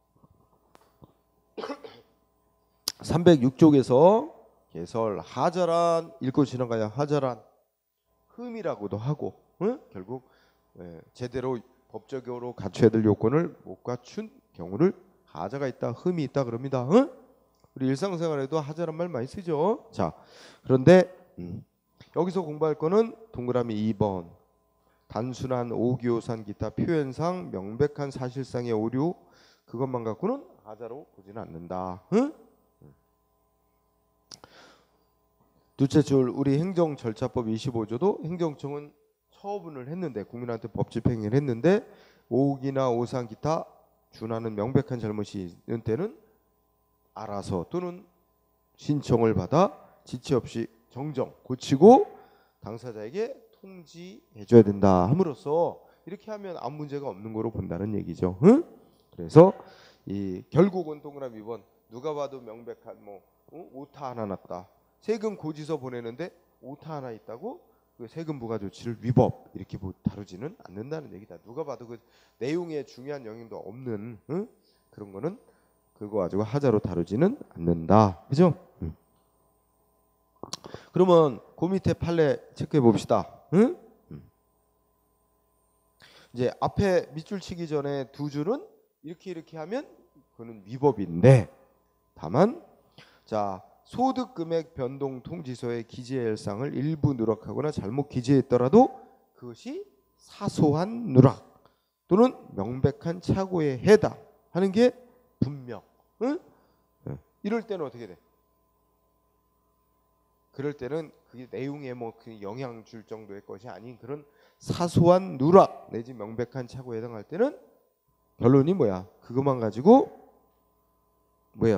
삼백육 쪽에서 개설 하자란 읽고 지나가야 하자란 흠이라고도 하고, 응? 결국 예, 제대로 법적으로 갖춰야 될 요건을 못 갖춘 경우를 하자가 있다, 흠이 있다 그럽니다. 응? 우리 일상생활에도 하자란 말 많이 쓰죠. 자, 그런데 음, 여기서 공부할 거는 동그라미 이 번. 단순한 오기오산 기타 표현상 명백한 사실상의 오류, 그것만 갖고는 하자로 보지는 않는다. 응? 둘째 줄, 우리 행정절차법 이십오 조도 행정청은 처분을 했는데, 국민한테 법 집행을 했는데 오기나 오산 기타 준하는 명백한 잘못이 있는 때는 알아서 또는 신청을 받아 지체 없이 정정, 고치고 당사자에게 통지해줘야 된다 함으로써 이렇게 하면 아무 문제가 없는 거로 본다는 얘기죠. 응? 그래서 이 결국은 동그라미 이 번, 누가 봐도 명백한 뭐 어? 오타 하나 났다. 세금 고지서 보내는데 오타 하나 있다고 그 세금 부과 조치를 위법 이렇게 다루지는 않는다는 얘기다. 누가 봐도 그 내용에 중요한 영향도 없는 응? 그런 거는 그거 가지고 하자로 다루지는 않는다. 그죠? 응. 그러면 그 밑에 판례 체크해 봅시다. 응? 응. 이제 앞에 밑줄 치기 전에 두 줄은 이렇게 이렇게 하면 그거는 위법인데, 다만 자 소득 금액 변동 통지서의 기재할 일상을 일부 누락하거나 잘못 기재했더라도 그것이 사소한 누락 또는 명백한 착오에 해당하는 게 분명. 응? 응. 이럴 때는 어떻게 돼? 그럴 때는 그게 내용에 뭐 그 영향 줄 정도의 것이 아닌 그런 사소한 누락 내지 명백한 착오에 해당할 때는 결론이 뭐야? 그것만 가지고 뭐야?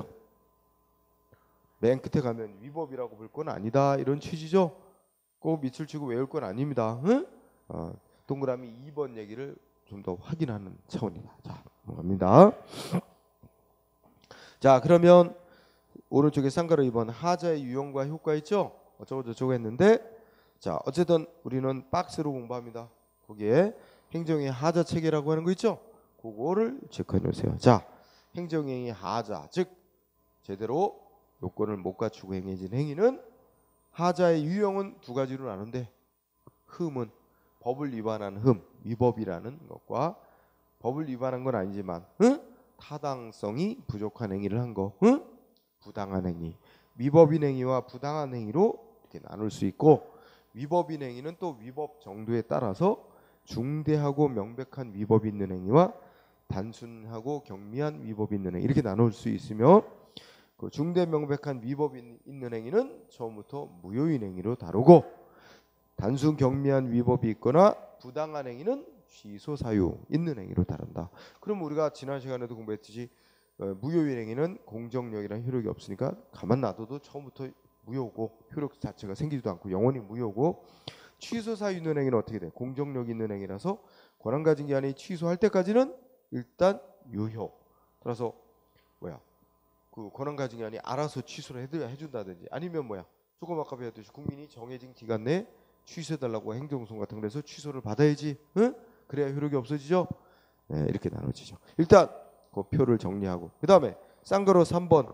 맨 끝에 가면 위법이라고 볼 건 아니다 이런 취지죠. 꼭 밑줄 치고 외울 건 아닙니다. 응? 어, 동그라미 이 번 얘기를 좀 더 확인하는 차원이다. 자, 넘어갑니다. 자, 그러면 오른쪽에 쌍가루 이 번 하자의 유형과 효과 있죠? 어쩌고 저쩌고 했는데, 자 어쨌든 우리는 박스로 공부합니다. 거기에 행정의 하자 체계라고 하는 거 있죠? 그거를 체크해 놓으세요. 자, 행정행위 하자, 즉 제대로 요건을 못 갖추고 행해진 행위는 하자의 유형은 두 가지로 나누는데, 흠은 법을 위반한 흠, 위법이라는 것과 법을 위반한 건 아니지만 응? 타당성이 부족한 행위를 한 거, 응? 부당한 행위, 위법인 행위와 부당한 행위로 이렇게 나눌 수 있고, 위법인 행위는 또 위법 정도에 따라서 중대하고 명백한 위법이 있는 행위와 단순하고 경미한 위법이 있는 행위 이렇게 나눌 수 있으며, 그 중대 명백한 위법이 있는 행위는 처음부터 무효인 행위로 다루고, 단순 경미한 위법이 있거나 부당한 행위는 취소 사유 있는 행위로 다룬다. 그럼 우리가 지난 시간에도 공부했듯이 어, 무효인 행위는 공정력이란 효력이 없으니까 가만 놔둬도 처음부터 무효고 효력 자체가 생기지도 않고 영원히 무효고, 취소 사유 있는 행위는 어떻게 돼? 공정력 있는 행위라서 권한 가진 게 아니 취소할 때까지는 일단 유효. 따라서 뭐야? 그 권한 가진 게 아니 알아서 취소를 해줘야 해준다든지, 아니면 뭐야? 조금 아까 배웠듯이 국민이 정해진 기간 내에 취소해달라고 행정소송 같은 거에서 취소를 받아야지. 응? 그래야 효력이 없어지죠. 네, 이렇게 나눠지죠. 일단 그 표를 정리하고, 그 다음에 쌍가루 삼 번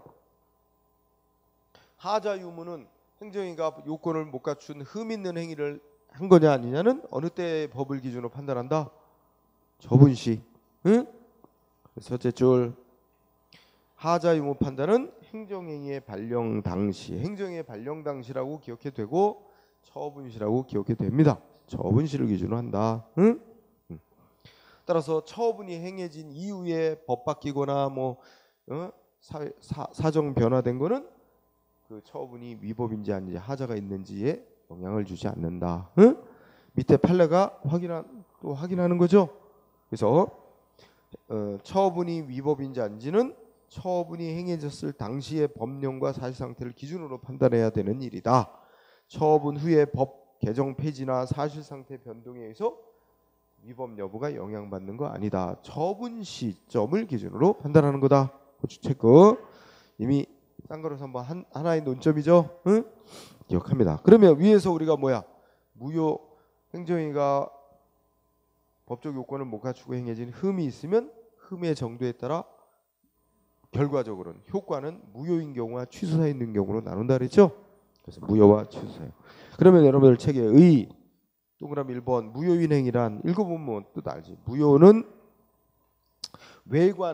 하자 유무는 행정위가 요건을 못 갖춘 흠 있는 행위를 한 거냐 아니냐는 어느 때 법을 기준으로 판단한다? 저번 시. 응? 첫째 줄 하자 유무 판단은 행정행위의 발령 당시, 행정행위의 발령 당시라고 기억해도 되고 처분시라고 기억해도 됩니다. 처분시를 기준으로 한다. 응? 응. 따라서 처분이 행해진 이후에 법 바뀌거나 뭐 어? 사, 사, 사정 변화된 거는 그 처분이 위법인지 아닌지 하자가 있는지에 영향을 주지 않는다. 응? 밑에 판례가 확인한 또 확인하는 거죠. 그래서 어, 처분이 위법인지 아닌지는 처분이 행해졌을 당시의 법령과 사실 상태를 기준으로 판단해야 되는 일이다. 처분 후에 법 개정 폐지나 사실 상태 변동에 의해서 위법 여부가 영향받는 거 아니다. 처분 시점을 기준으로 판단하는 거다. 고추 체크. 이미 쌍가루 삼 번 한, 하나의 논점이죠. 응? 기억합니다. 그러면 위에서 우리가 뭐야? 무효 행정위가 법적 요건을 못 갖추고 행해진 흠이 있으면 흠의 정도에 따라 결과적으로는 효과는 무효인 경우와 취소사 있는 경우로 나눈다 그랬죠. 그래서 무효와 취소사유. 그러면 여러분들 책에 의 동그라미 일 번 무효인 행위란 읽어보면 뜻 알지. 무효는 외과는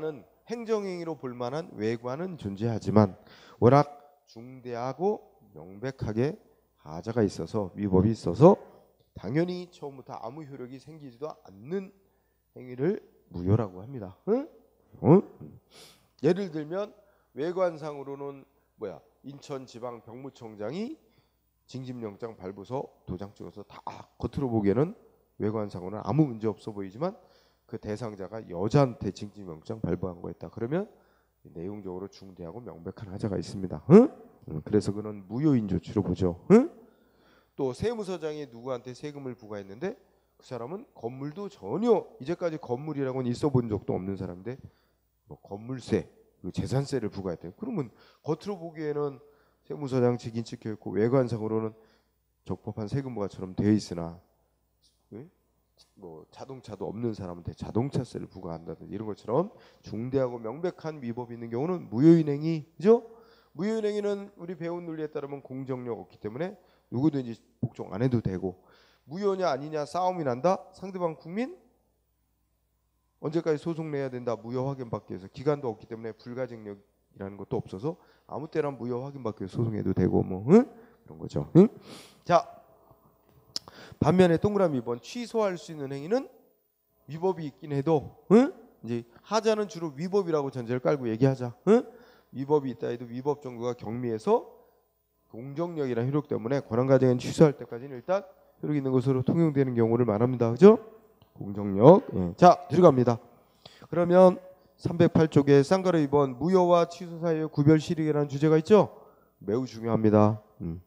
행정행위로 볼 만한 외과는 존재하지만 워낙 중대하고 명백하게 하자가 있어서 위법이 있어서 당연히 처음부터 아무 효력이 생기지도 않는 행위를 무효라고 합니다. 응? 응? 예를 들면 외관상으로는 뭐야 인천지방병무청장이 징집영장 발부서 도장 찍어서 다 겉으로 보기에는 외관상으로는 아무 문제 없어 보이지만 그 대상자가 여자한테 징집영장 발부한 거였다. 그러면 내용적으로 중대하고 명백한 하자가 있습니다. 응? 응. 그래서 그는 무효인 조치로 보죠. 응? 또 세무서장이 누구한테 세금을 부과했는데 그 사람은 건물도 전혀 이제까지 건물이라고는 있어 본 적도 없는 사람인데 뭐 건물세, 재산세를 부과했대요. 그러면 겉으로 보기에는 세무서장 직인 찍혀 있고 외관상으로는 적법한 세금 부과처럼 되어 있으나 응? 뭐 자동차도 없는 사람한테 자동차세를 부과한다든지 이런 것처럼 중대하고 명백한 위법이 있는 경우는 무효인행위, 그죠? 무효인행위는 우리 배운 논리에 따르면 공정력 없기 때문에 누구든지 복종 안 해도 되고 무효냐 아니냐 싸움이 난다. 상대방 국민 언제까지 소송 내야 된다. 무효 확인받기 위해서 기간도 없기 때문에 불가증력이라는 것도 없어서 아무 때나 무효 확인받기 위해서 소송해도 되고 뭐 응? 그런 거죠. 응? 자 반면에 동그라미 이 번 취소할 수 있는 행위는 위법이 있긴 해도 응? 이제 하자는 주로 위법이라고 전제를 깔고 얘기하자. 응? 위법이 있다 해도 위법 정도가 경미해서 공정력이나 효력 때문에 권한가정은 취소할 때까지는 일단 효력 있는 것으로 통용되는 경우를 말합니다. 그죠? 공정력. 예. 자 들어갑니다. 그러면 삼백팔 쪽에 쌍가루 이 번 무효와 취소 사이의 구별 실익이라는 주제가 있죠. 매우 중요합니다. 음.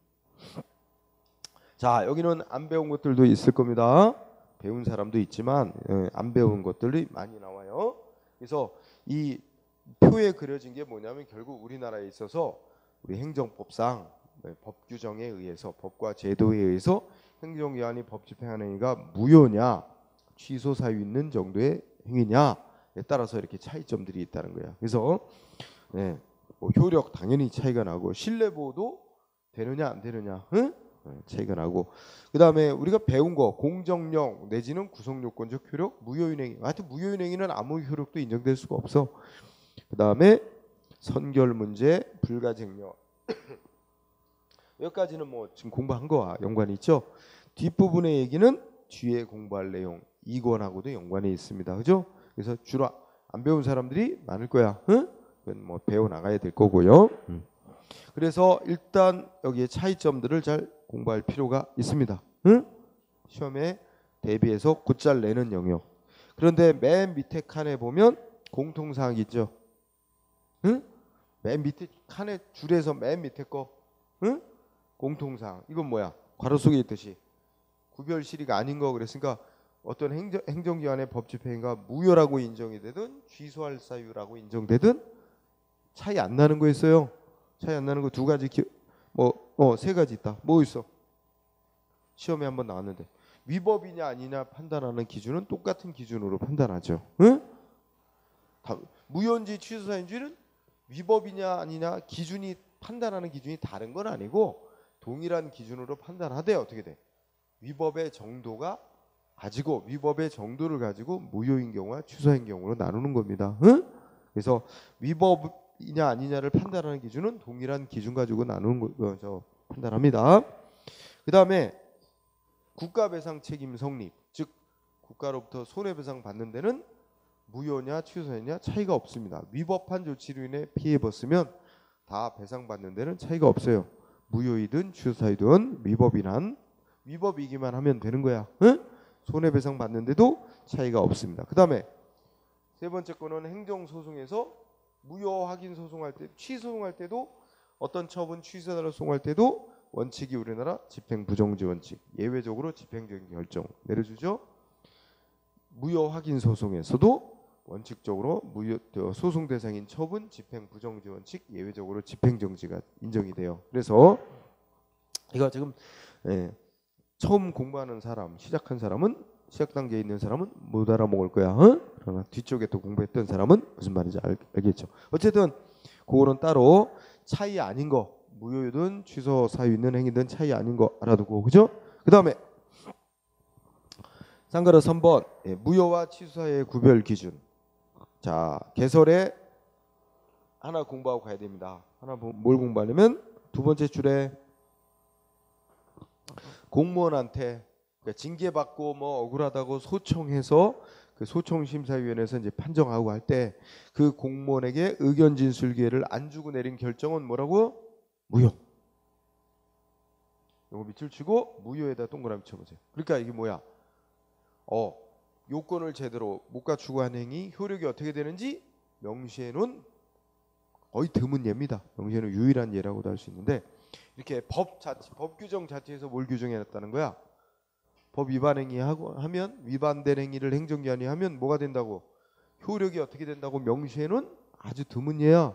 자 여기는 안 배운 것들도 있을 겁니다. 배운 사람도 있지만 예, 안 배운 것들이 많이 나와요. 그래서 이 표에 그려진 게 뭐냐면 결국 우리나라에 있어서 우리 행정법상 법 규정에 의해서 법과 제도에 의해서 행정기관이 법 집행하는 행위가 무효냐 취소 사유 있는 정도의 행위냐에 따라서 이렇게 차이점들이 있다는 거야. 그래서 네, 뭐 효력 당연히 차이가 나고 신뢰보호도 되느냐 안 되느냐 응? 네, 차이가 나고 그 다음에 우리가 배운 거 공정력 내지는 구성요건적 효력 무효인행위 하여튼 무효인행위는 아무 효력도 인정될 수가 없어. 그 다음에 선결 문제 불가증력 여기까지는 뭐 지금 공부한 거와 연관이 있죠. 뒷부분의 얘기는 뒤에 공부할 내용 이권하고도 연관이 있습니다. 그죠? 그래서 주로 안 배운 사람들이 많을 거야. 응? 그건 뭐 배워 나가야 될 거고요. 음. 그래서 일단 여기에 차이점들을 잘 공부할 필요가 있습니다. 응? 시험에 대비해서 곧잘 내는 영역. 그런데 맨 밑에 칸에 보면 공통사항이 있죠. 응? 맨 밑에 칸에 줄에서 맨 밑에 거 응? 공통사항. 이건 뭐야? 괄호 속에 있듯이 구별 실의가 아닌 거 그랬으니까 어떤 행정, 행정기관의 법 집행가 무효라고 인정이 되든 취소할 사유라고 인정되든 차이 안 나는 거 있어요. 차이 안 나는 거 두 가지 뭐 어 세 가지 있다. 뭐 있어? 시험에 한번 나왔는데 위법이냐 아니냐 판단하는 기준은 똑같은 기준으로 판단하죠. 응? 다, 무효인지 취소사유인지는 위법이냐 아니냐 기준이 판단하는 기준이 다른 건 아니고 동일한 기준으로 판단하되 어떻게 돼? 위법의 정도가 가지고 위법의 정도를 가지고 무효인 경우와 취소인 경우로 나누는 겁니다. 응? 그래서 위법이냐 아니냐를 판단하는 기준은 동일한 기준 가지고 나누는 거, 저 판단합니다. 그 다음에 국가배상 책임 성립, 즉 국가로부터 손해배상 받는 데는 무효냐 취소냐 차이가 없습니다. 위법한 조치로 인해 피해 입었으면 다 배상받는 데는 차이가 없어요. 무효이든 취소사유든 위법이란 위법이기만 하면 되는 거야. 응? 손해배상 받는데도 차이가 없습니다. 그 다음에 세 번째 거는 행정소송에서 무효 확인 소송할 때 취소송할 때도 어떤 처분 취소를 소송할 때도 원칙이 우리나라 집행부정지 원칙 예외적으로 집행적인 결정 내려주죠. 무효 확인 소송에서도 원칙적으로 무효 소송 대상인 처분 집행부정지 원칙 예외적으로 집행정지가 인정이 돼요. 그래서 이거 지금 예, 처음 공부하는 사람 시작한 사람은 시작 단계에 있는 사람은 못 알아먹을 거야. 어? 그러나 뒤쪽에 또 공부했던 사람은 무슨 말인지 알, 알겠죠. 어쨌든 그거는 따로 차이 아닌 거 무효든 취소 사유 있는 행위든 차이 아닌 거 알아두고 그죠? 그 다음에 쌍가루 삼 번 예, 무효와 취소 사유의 구별 기준. 자 개설에 하나 공부하고 가야 됩니다. 하나 뭐- 뭘 공부하냐면 두 번째 줄에 공무원한테 그러니까 징계받고 뭐 억울하다고 소청해서 그 소청심사위원회에서 이제 판정하고 할 때 그 공무원에게 의견 진술 기회를 안 주고 내린 결정은 뭐라고? 무효. 요거 밑줄 치고 무효에다 동그라미 쳐보세요. 그러니까 이게 뭐야? 어 요건을 제대로 못 갖추고 한 행위 효력이 어떻게 되는지 명시해 놓은 거의 드문 예입니다. 명시해 놓은 유일한 예라고도 할 수 있는데 이렇게 법 자체, 법 규정 자체에서 뭘 규정해 놨다는 거야? 법 위반 행위 하고 하면 위반된 행위를 행정기관이 하면 뭐가 된다고? 효력이 어떻게 된다고 명시해 놓은 아주 드문 예야.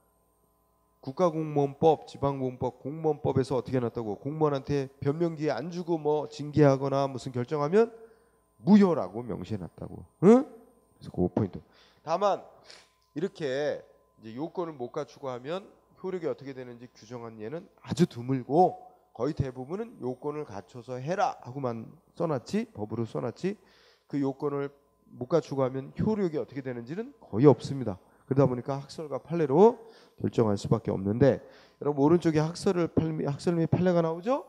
국가공무원법, 지방공무원법, 공무원법에서 어떻게 해놨다고? 공무원한테 변명기회 안 주고 뭐 징계하거나 무슨 결정하면 무효라고 명시해놨다고. 응? 그래서 그 포인트. 다만 이렇게 이제 요건을 못 갖추고 하면 효력이 어떻게 되는지 규정한 예는 아주 드물고 거의 대부분은 요건을 갖춰서 해라 하고만 써놨지 법으로 써놨지 그 요건을 못 갖추고 하면 효력이 어떻게 되는지는 거의 없습니다. 그러다 보니까 학설과 판례로 결정할 수밖에 없는데 여러분 오른쪽에 학설을 판례, 학설 및 판례가 나오죠?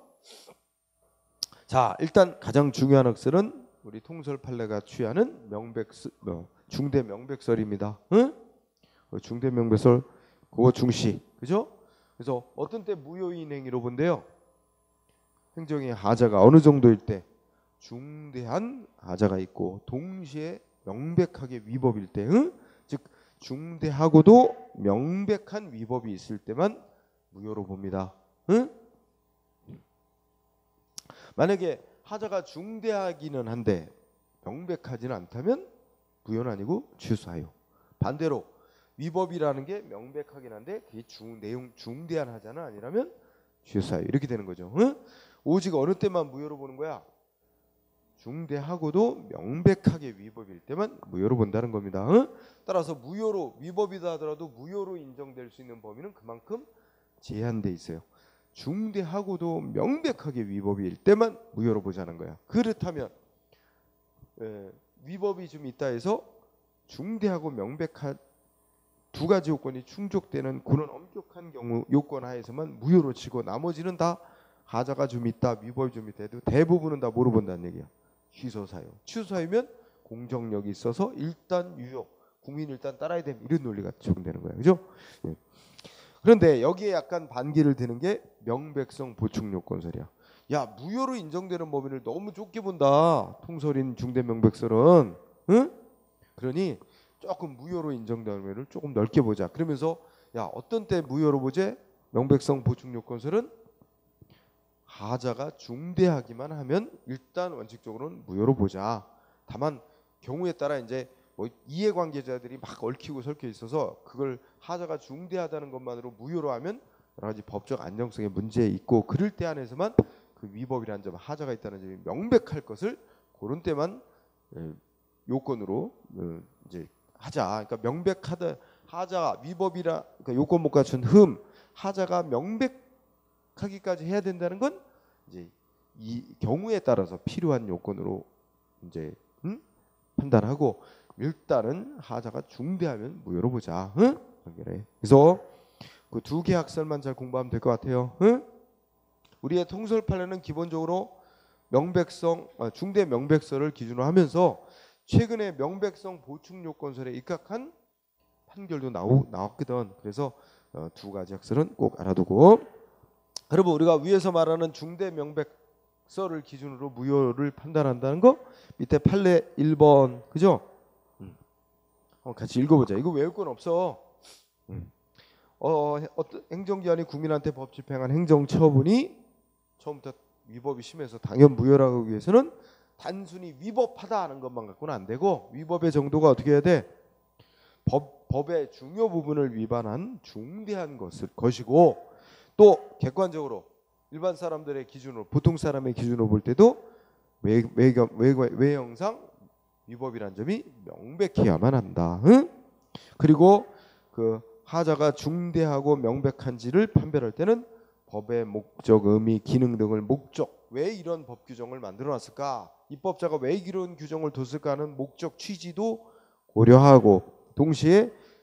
자 일단 가장 중요한 학설은 우리 통설 판례가 취하는 명백 어, 중대 명백설입니다. 응? 중대 명백설 그거 중시 그죠? 그래서 어떤 때 무효인 행위로 본대요. 행정의 하자가 어느 정도일 때 중대한 하자가 있고 동시에 명백하게 위법일 때, 응? 즉 중대하고도 명백한 위법이 있을 때만 무효로 봅니다. 응? 만약에 하자가 중대하기는 한데 명백하지는 않다면 무효는 아니고 취소하요. 반대로 위법이라는 게 명백하긴 한데 그게 중, 내용 중대한 하자는 아니라면 취소하요. 이렇게 되는 거죠. 응? 오직 어느 때만 무효로 보는 거야? 중대하고도 명백하게 위법일 때만 무효로 본다는 겁니다. 응? 따라서 무효로 위법이다 하더라도 무효로 인정될 수 있는 범위는 그만큼 제한돼 있어요. 중대하고도 명백하게 위법일 때만 무효로 보자는 거야. 그렇다면 에, 위법이 좀 있다 해서 중대하고 명백한 두 가지 요건이 충족되는 그런 엄격한 경우 요건 하에서만 무효로 치고 나머지는 다 하자가 좀 있다 위법이 좀 있다 해도 대부분은 다 뭐로 본다는 얘기야. 취소사유. 취소사유면 공정력이 있어서 일단 유효. 국민 일단 따라야 됨. 이런 논리가 적용되는 거야. 그죠? 네. 그런데 여기에 약간 반기를 드는 게 명백성 보충 요건설이야. 야 무효로 인정되는 범위를 너무 좁게 본다. 통설인 중대 명백설은. 응? 그러니 조금 무효로 인정되는 범위를 조금 넓게 보자. 그러면서 야 어떤 때 무효로 보지? 명백성 보충 요건설은 하자가 중대하기만 하면 일단 원칙적으로는 무효로 보자. 다만 경우에 따라 이제 뭐 이해관계자들이 막 얽히고 설켜 있어서 그걸 하자가 중대하다는 것만으로 무효로 하면 여러 가지 법적 안정성에 문제 있고 그럴 때 안에서만 그 위법이라는 점, 하자가 있다는 점이 명백할 것을 그런 때만 요건으로 이제 하자. 그러니까 명백하다 하자 위법이라 그러니까 요건 못 갖춘 흠 하자가 명백 하기까지 해야 된다는 건 이제 이 경우에 따라서 필요한 요건으로 이제 음? 판단하고 일단은 하자가 중대하면 무효로 보자. 응? 그래서 그 두 개 학설만 잘 공부하면 될 것 같아요. 응? 우리의 통설 판례는 기본적으로 명백성 아, 중대 명백설을 기준으로 하면서 최근에 명백성 보충 요건설에 입각한 판결도 나오, 나왔거든. 그래서 어, 두 가지 학설은 꼭 알아두고. 여러분 우리가 위에서 말하는 중대 명백설을 기준으로 무효를 판단한다는 거 밑에 판례 일 번 그죠? 음. 어, 같이 읽어보자. 이거 외울 건 없어. 음. 어, 어떤 행정기관이 국민한테 법 집행한 행정처분이 처음부터 위법이 심해서 당연 무효라고 하기 위해서는 단순히 위법하다 하는 것만 갖고는 안 되고 위법의 정도가 어떻게 해야 돼? 법, 법의 중요 부분을 위반한 중대한 것을, 것이고 또 객관적으로 일반 사람들의 기준으로 보통 사람의 기준으로 볼 때도 외, 외, 외, 외형상 위법이란 점이 명백해야만 한다. 응? 그리고 그 하자가 중대하고 명백한지를 판별할 때는 법의 목적, 의미, 기능 등을 목적 왜 이런 법 규정을 만들어놨을까? 입법자가 왜 이런 규정을 뒀을까 하는 목적 취지도 고려하고 동시에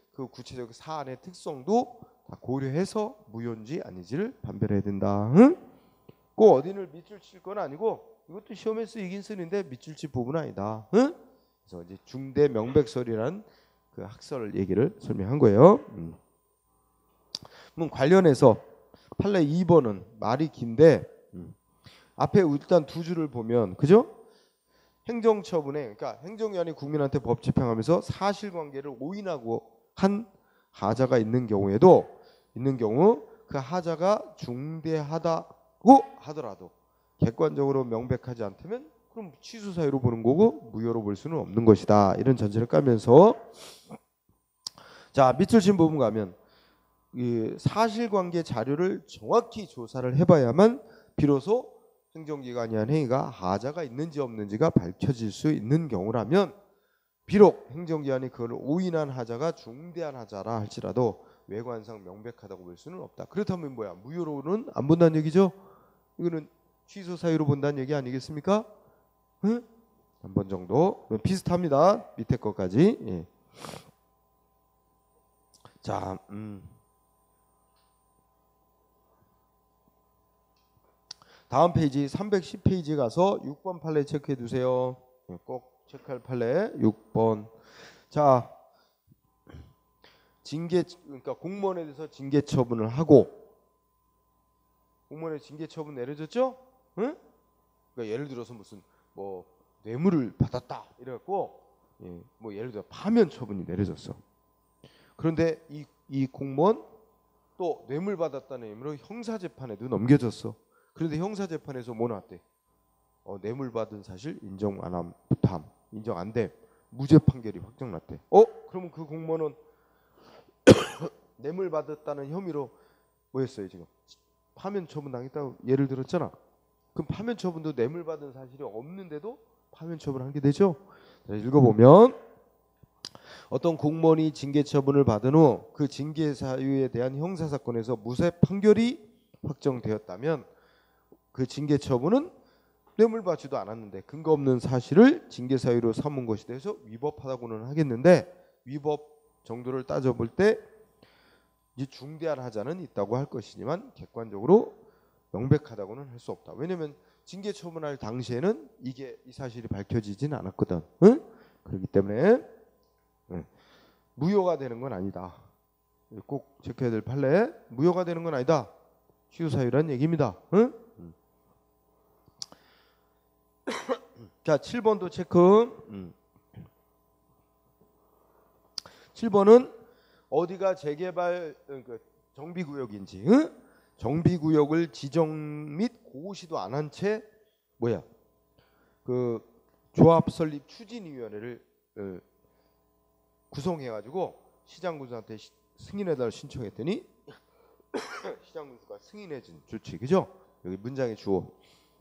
그 구체적 사안의 특성도 다 고려해서 무효인지 아닌지를 판별해야 된다. 응? 꼭 어디를 밑줄 칠 건 아니고 이것도 시험에 쓰이긴 쓰는데 밑줄 칠 부분은 아니다. 응? 그래서 이제 중대 명백설이라는 그 학설 얘기를 설명한 거예요. 음. 그럼 관련해서 판례 이 번은 말이 긴데 음. 앞에 일단 두 줄을 보면 그죠? 행정처분에 그러니까 행정기관이 국민한테 법 집행하면서 사실관계를 오인하고 한 하자가 있는 경우에도 있는 경우 그 하자가 중대하다고 하더라도 객관적으로 명백하지 않다면 그럼 취소 사유로 보는 거고 무효로 볼 수는 없는 것이다. 이런 전제를 까면서 자 밑줄 친 부분 가면 이 사실관계 자료를 정확히 조사를 해봐야만 비로소 행정기관이 한 행위가 하자가 있는지 없는지가 밝혀질 수 있는 경우라면 비록 행정기관이 그걸 오인한 하자가 중대한 하자라 할지라도 외관상 명백하다고 볼 수는 없다. 그렇다면 뭐야? 무효로는 안 본다는 얘기죠? 이거는 취소 사유로 본다는 얘기 아니겠습니까? 응? 한 번 정도 비슷합니다. 밑에 것까지. 예. 자, 음. 다음 페이지 삼백십 페이지 가서 육 번 판례 체크해 두세요. 예, 꼭 체크할 판례 육 번. 자, 징계 그러니까 공무원에 대해서 징계 처분을 하고 공무원에 징계 처분 내려졌죠? 응? 그러니까 예를 들어서 무슨 뭐 뇌물을 받았다 이래갖고 예, 뭐 예를 들어 파면 처분이 내려졌어. 그런데 이, 이 공무원 또 뇌물 받았다는 의미로 형사재판에도 넘겨졌어. 그런데 형사재판에서 뭐 나왔대? 어, 뇌물 받은 사실 인정 안 함, 부탐 인정 안 돼. 무죄 판결이 확정났대. 어? 그러면 그 공무원은 뇌물 받았다는 혐의로 뭐였어요 지금? 파면 처분 당했다고 예를 들었잖아. 그럼 파면 처분도 뇌물 받은 사실이 없는데도 파면 처분한 게 되죠. 자, 읽어보면 어떤 공무원이 징계 처분을 받은 후 그 징계 사유에 대한 형사 사건에서 무죄 판결이 확정되었다면 그 징계 처분은 뇌물 받지도 않았는데 근거 없는 사실을 징계 사유로 삼은 것에 대해서 위법하다고는 하겠는데 위법 정도를 따져볼 때 이 중대한 하자는 있다고 할 것이지만 객관적으로 명백하다고는 할 수 없다. 왜냐하면 징계 처분할 당시에는 이게 이 사실이 밝혀지진 않았거든. 응? 그렇기 때문에 응. 무효가 되는 건 아니다. 꼭 체크해야 될 판례. 무효가 되는 건 아니다. 취소 사유란 얘기입니다. 응? 응. 자, 칠 번도 체크. 응. 칠 번은 어디가 재개발 그 정비구역인지 응? 정비구역을 지정 및 고시도 안 한 채 뭐야 그 조합 설립 추진위원회를 어, 구성해가지고 시장군수한테 시, 승인해달라 신청했더니 시장군수가 승인해준 조치 그죠? 여기 문장의 주어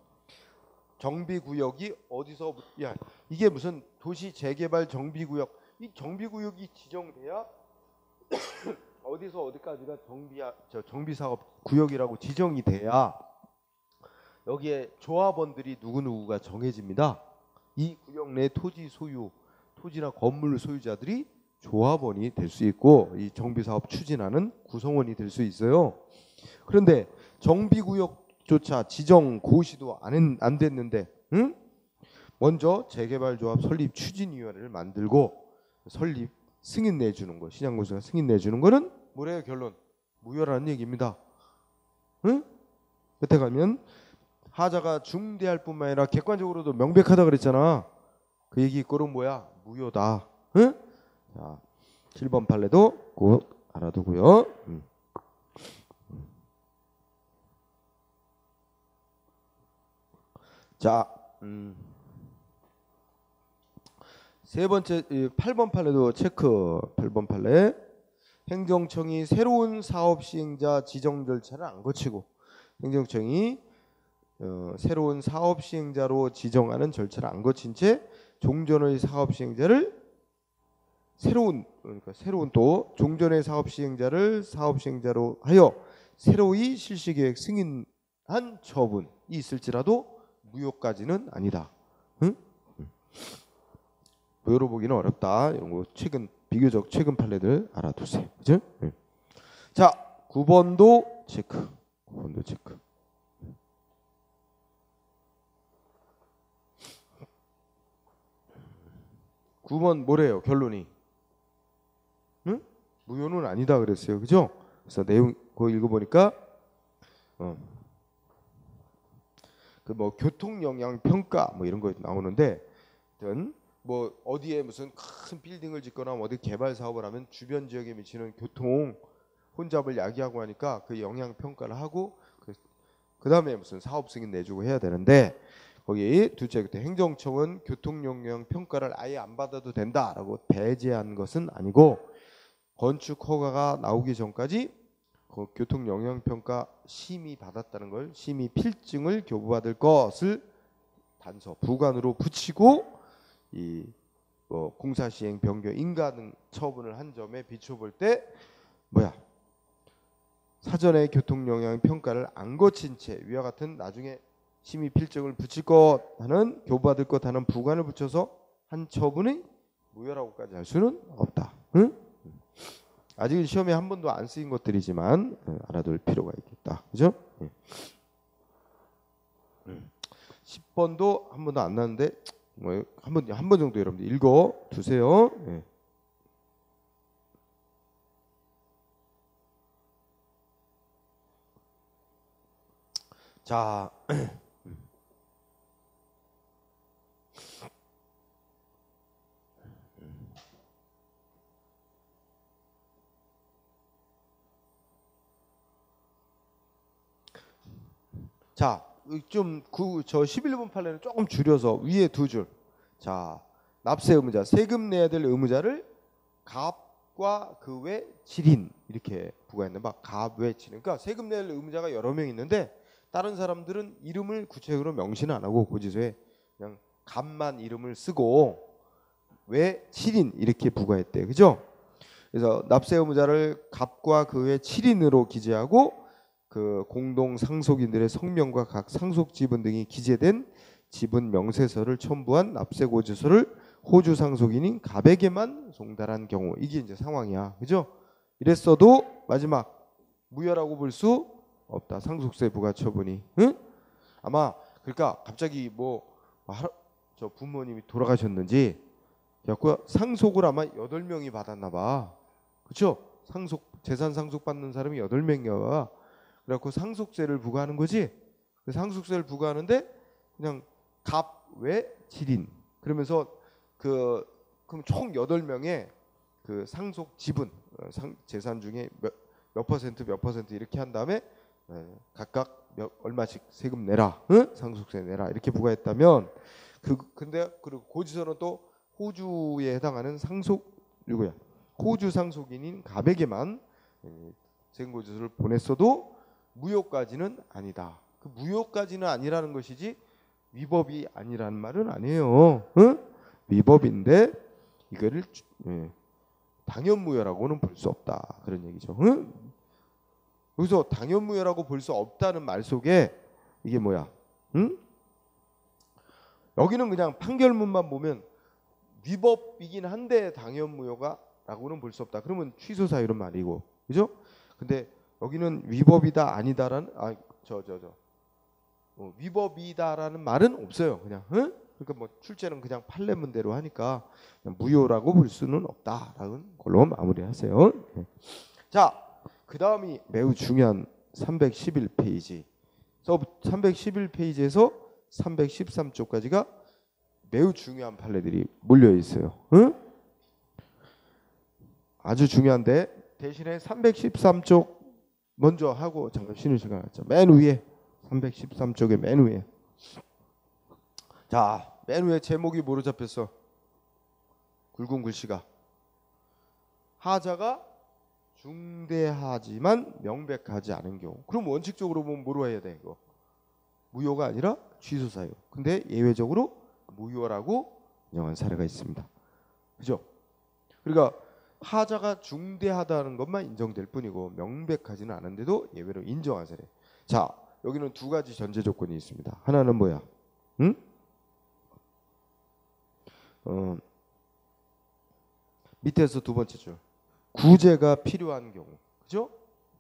정비구역이 어디서 야 이게 무슨 도시 재개발 정비구역 이 정비구역이 지정돼야 어디서 어디까지가 정비 저 정비사업 구역이라고 지정이 돼야 여기에 조합원들이 누구 누구가 정해집니다. 이 구역 내 토지 소유 토지나 건물 소유자들이 조합원이 될 수 있고 이 정비사업 추진하는 구성원이 될 수 있어요. 그런데 정비구역조차 지정 고시도 안, 안 됐는데 응? 먼저 재개발조합 설립 추진위원회를 만들고 설립 승인 내주는 거 시장군수가 승인 내주는 거는 뭐래요? 결론 무효라는 얘기입니다. 응? 끝에 가면 하자가 중대할 뿐만 아니라 객관적으로도 명백하다 그랬잖아. 그 얘기 꼴은 뭐야? 무효다. 응? 자, 칠 번 판례도 꼭 알아두고요. 음. 자, 음. 세 번째 팔 번 판례도 체크. 팔 번 판례. 행정청이 새로운 사업 시행자 지정 절차를 안 거치고 행정청이 어, 새로운 사업 시행자로 지정하는 절차를 안 거친 채 종전의 사업 시행자를 새로운 그러니까 새로운 또 종전의 사업 시행자를 사업 시행자로 하여 새로이 실시 계획 승인한 처분이 있을지라도 무효까지는 아니다. 응? 무효로 보기는 어렵다. 이런 거 최근 비교적 최근 판례들 알아두세요. 그죠? 네. 자, 구 번도 체크. 구 번도 체크. 구 번 뭐래요? 결론이. 응? 무효는 아니다 그랬어요. 그죠? 그래서 내용 그거 읽어보니까 어. 그 뭐 교통 영향 평가 뭐 이런 거 나오는데, 뭐 어디에 무슨 큰 빌딩을 짓거나 어디 개발 사업을 하면 주변 지역에 미치는 교통 혼잡을 야기하고 하니까 그 영향 평가를 하고 그, 그 다음에 무슨 사업 승인 내주고 해야 되는데, 거기 둘째 그때 행정청은 교통 영향 평가를 아예 안 받아도 된다라고 배제한 것은 아니고, 건축 허가가 나오기 전까지 그 교통 영향 평가 심의 받았다는 걸, 심의 필증을 교부받을 것을 단서 부관으로 붙이고 이 뭐 공사 시행 변경 인가 등 처분을 한 점에 비춰볼 때 뭐야, 사전에 교통 영향 평가를 안 거친 채 위와 같은 나중에 심의 필증을 붙일 것 하는 교부받을 것 하는 부관을 붙여서 한 처분이 무효라고까지 할 수는 없다. 응? 아직 시험에 한 번도 안 쓰인 것들이지만 알아둘 필요가 있겠다. 그죠? 십 번도 한 번도 안 나왔는데 뭐 한 번 한 번 정도 여러분들 읽어 두세요. 예. 자, 자, 좀 그 저 십일 번 판례는 조금 줄여서 위에 두 줄. 자, 납세 의무자, 세금 내야 될 의무자를 갑과 그 외 칠인 이렇게 부과했는 바, 갑 외 칠인. 그러니까 세금 낼 의무자가 여러 명 있는데 다른 사람들은 이름을 구체적으로 명시는 안 하고 고지서에 그냥 갑만 이름을 쓰고 외 칠인 이렇게 부과했대. 그죠? 그래서 납세 의무자를 갑과 그 외 칠인으로 기재하고 그 공동 상속인들의 성명과 각 상속 지분 등이 기재된 지분 명세서를 첨부한 납세 고지서를 호주 상속인인 갑에게만 송달한 경우, 이게 이제 상황이야. 그죠? 이랬어도 마지막 무효라고 볼 수 없다. 상속세 부과 처분이. 응? 아마 그러니까 갑자기 뭐 저 부모님이 돌아가셨는지 그래갖고 상속을 아마 여덟 명이 받았나 봐. 그렇죠? 상속 재산 상속 받는 사람이 여덟 명이야. 그래갖고 상속세를 부과하는 거지. 상속세를 부과하는데 그냥 갑 외 칠인 그러면서 그 그럼 총 여덟 명의 그 상속 지분 상, 재산 중에 몇, 몇 퍼센트 몇 퍼센트 이렇게 한 다음에 에, 각각 몇, 얼마씩 세금 내라, 응? 상속세 내라 이렇게 부과했다면 그 근데 그리고 고지서는 또 호주에 해당하는 상속 누구야? 호주 상속인인 갑에게만 에, 세금 고지서를 보냈어도 무효까지는 아니다. 그 무효까지는 아니라는 것이지 위법이 아니라는 말은 아니에요. 응? 위법인데 이거를 예, 당연무효라고는 볼 수 없다. 그런 얘기죠. 응? 여기서 당연무효라고 볼 수 없다는 말 속에 이게 뭐야? 응? 여기는 그냥 판결문만 보면 위법이긴 한데 당연무효가라고는 볼 수 없다. 그러면 취소사 이런 말이고, 그죠? 근데 여기는 위법이다 아니다라는 아 저 저 저 어, 위법이다라는 말은 없어요. 그냥 응? 그러니까 뭐 출제는 그냥 판례문대로 하니까 그냥 무효라고 볼 수는 없다라는 걸로 마무리하세요. 네. 자, 그 다음이 매우 중요한 삼백십일 페이지. 삼백십일 페이지에서 삼백십삼 쪽까지가 매우 중요한 판례들이 몰려 있어요. 응? 아주 중요한데 대신에 삼백십삼 쪽 먼저 하고 잠깐 쉬는 시간 갖자. 맨 위에 삼백십삼 쪽의 맨 위에. 자, 맨 위에 제목이 뭐로 잡혔어? 굵은 글씨가 하자가 중대하지만 명백하지 않은 경우. 그럼 원칙적으로 보면 뭐로 해야 돼? 이거 무효가 아니라 취소사유. 근데 예외적으로 무효라고 인정한 사례가 있습니다. 그죠? 그러니까 하자가 중대하다는 것만 인정될 뿐이고 명백하지는 않은데도 예외로 인정한 사례. 자, 여기는 두 가지 전제 조건이 있습니다. 하나는 뭐야? 응? 어, 밑에서 두 번째 줄. 구제가 필요한 경우. 그죠?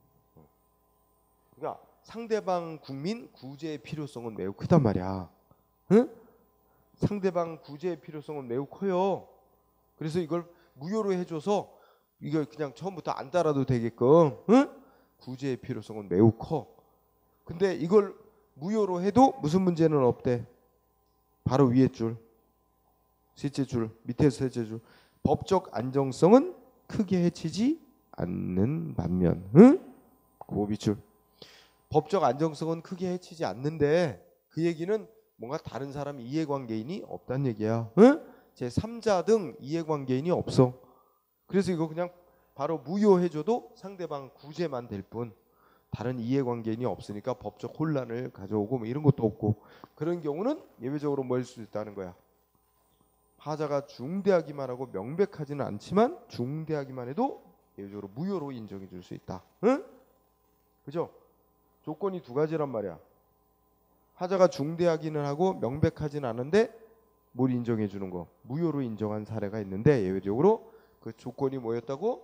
그러니까 상대방 국민 구제의 필요성은 매우 크단 말이야. 응? 상대방 구제의 필요성은 매우 커요. 그래서 이걸 무효로 해줘서 이걸 그냥 처음부터 안 따라도 되게끔, 응? 구제의 필요성은 매우 커. 근데 이걸 무효로 해도 무슨 문제는 없대. 바로 위에 줄, 셋째 줄, 밑에서 셋째 줄. 법적 안정성은 크게 해치지 않는 반면, 응? 그 밑줄. 법적 안정성은 크게 해치지 않는데 그 얘기는 뭔가 다른 사람 이해관계인이 없다는 얘기야. 응? 제삼자 등 이해관계인이 없어. 그래서 이거 그냥 바로 무효해줘도 상대방 구제만 될 뿐 다른 이해관계인이 없으니까 법적 혼란을 가져오고 뭐 이런 것도 없고, 그런 경우는 예외적으로 뭐 할 수 있다는 거야. 하자가 중대하기만 하고 명백하지는 않지만 중대하기만 해도 예외적으로 무효로 인정해 줄 수 있다. 응? 그죠? 조건이 두 가지란 말이야. 하자가 중대하기는 하고 명백하지는 않은데 뭘 인정해 주는 거? 무효로 인정한 사례가 있는데 예외적으로 그 조건이 뭐였다고?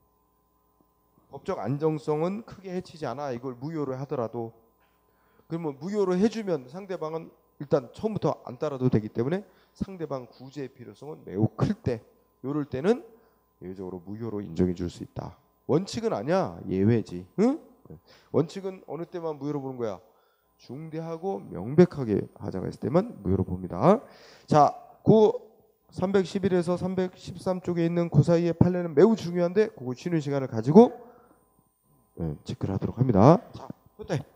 법적 안정성은 크게 해치지 않아. 이걸 무효로 하더라도. 그러면 무효로 해주면 상대방은 일단 처음부터 안 따라도 되기 때문에 상대방 구제의 필요성은 매우 클 때, 요럴 때는 예외적으로 무효로 인정해 줄 수 있다. 원칙은 아니야. 예외지. 응? 원칙은 어느 때만 무효로 보는 거야? 중대하고 명백하게 하자가 있을 때만 무효로 봅니다. 자, 그 삼백십일에서 삼백십삼 쪽에 있는 그 사이의 판례는 매우 중요한데 그거 쉬는 시간을 가지고 네, 체크를 하도록 합니다. 자, 그때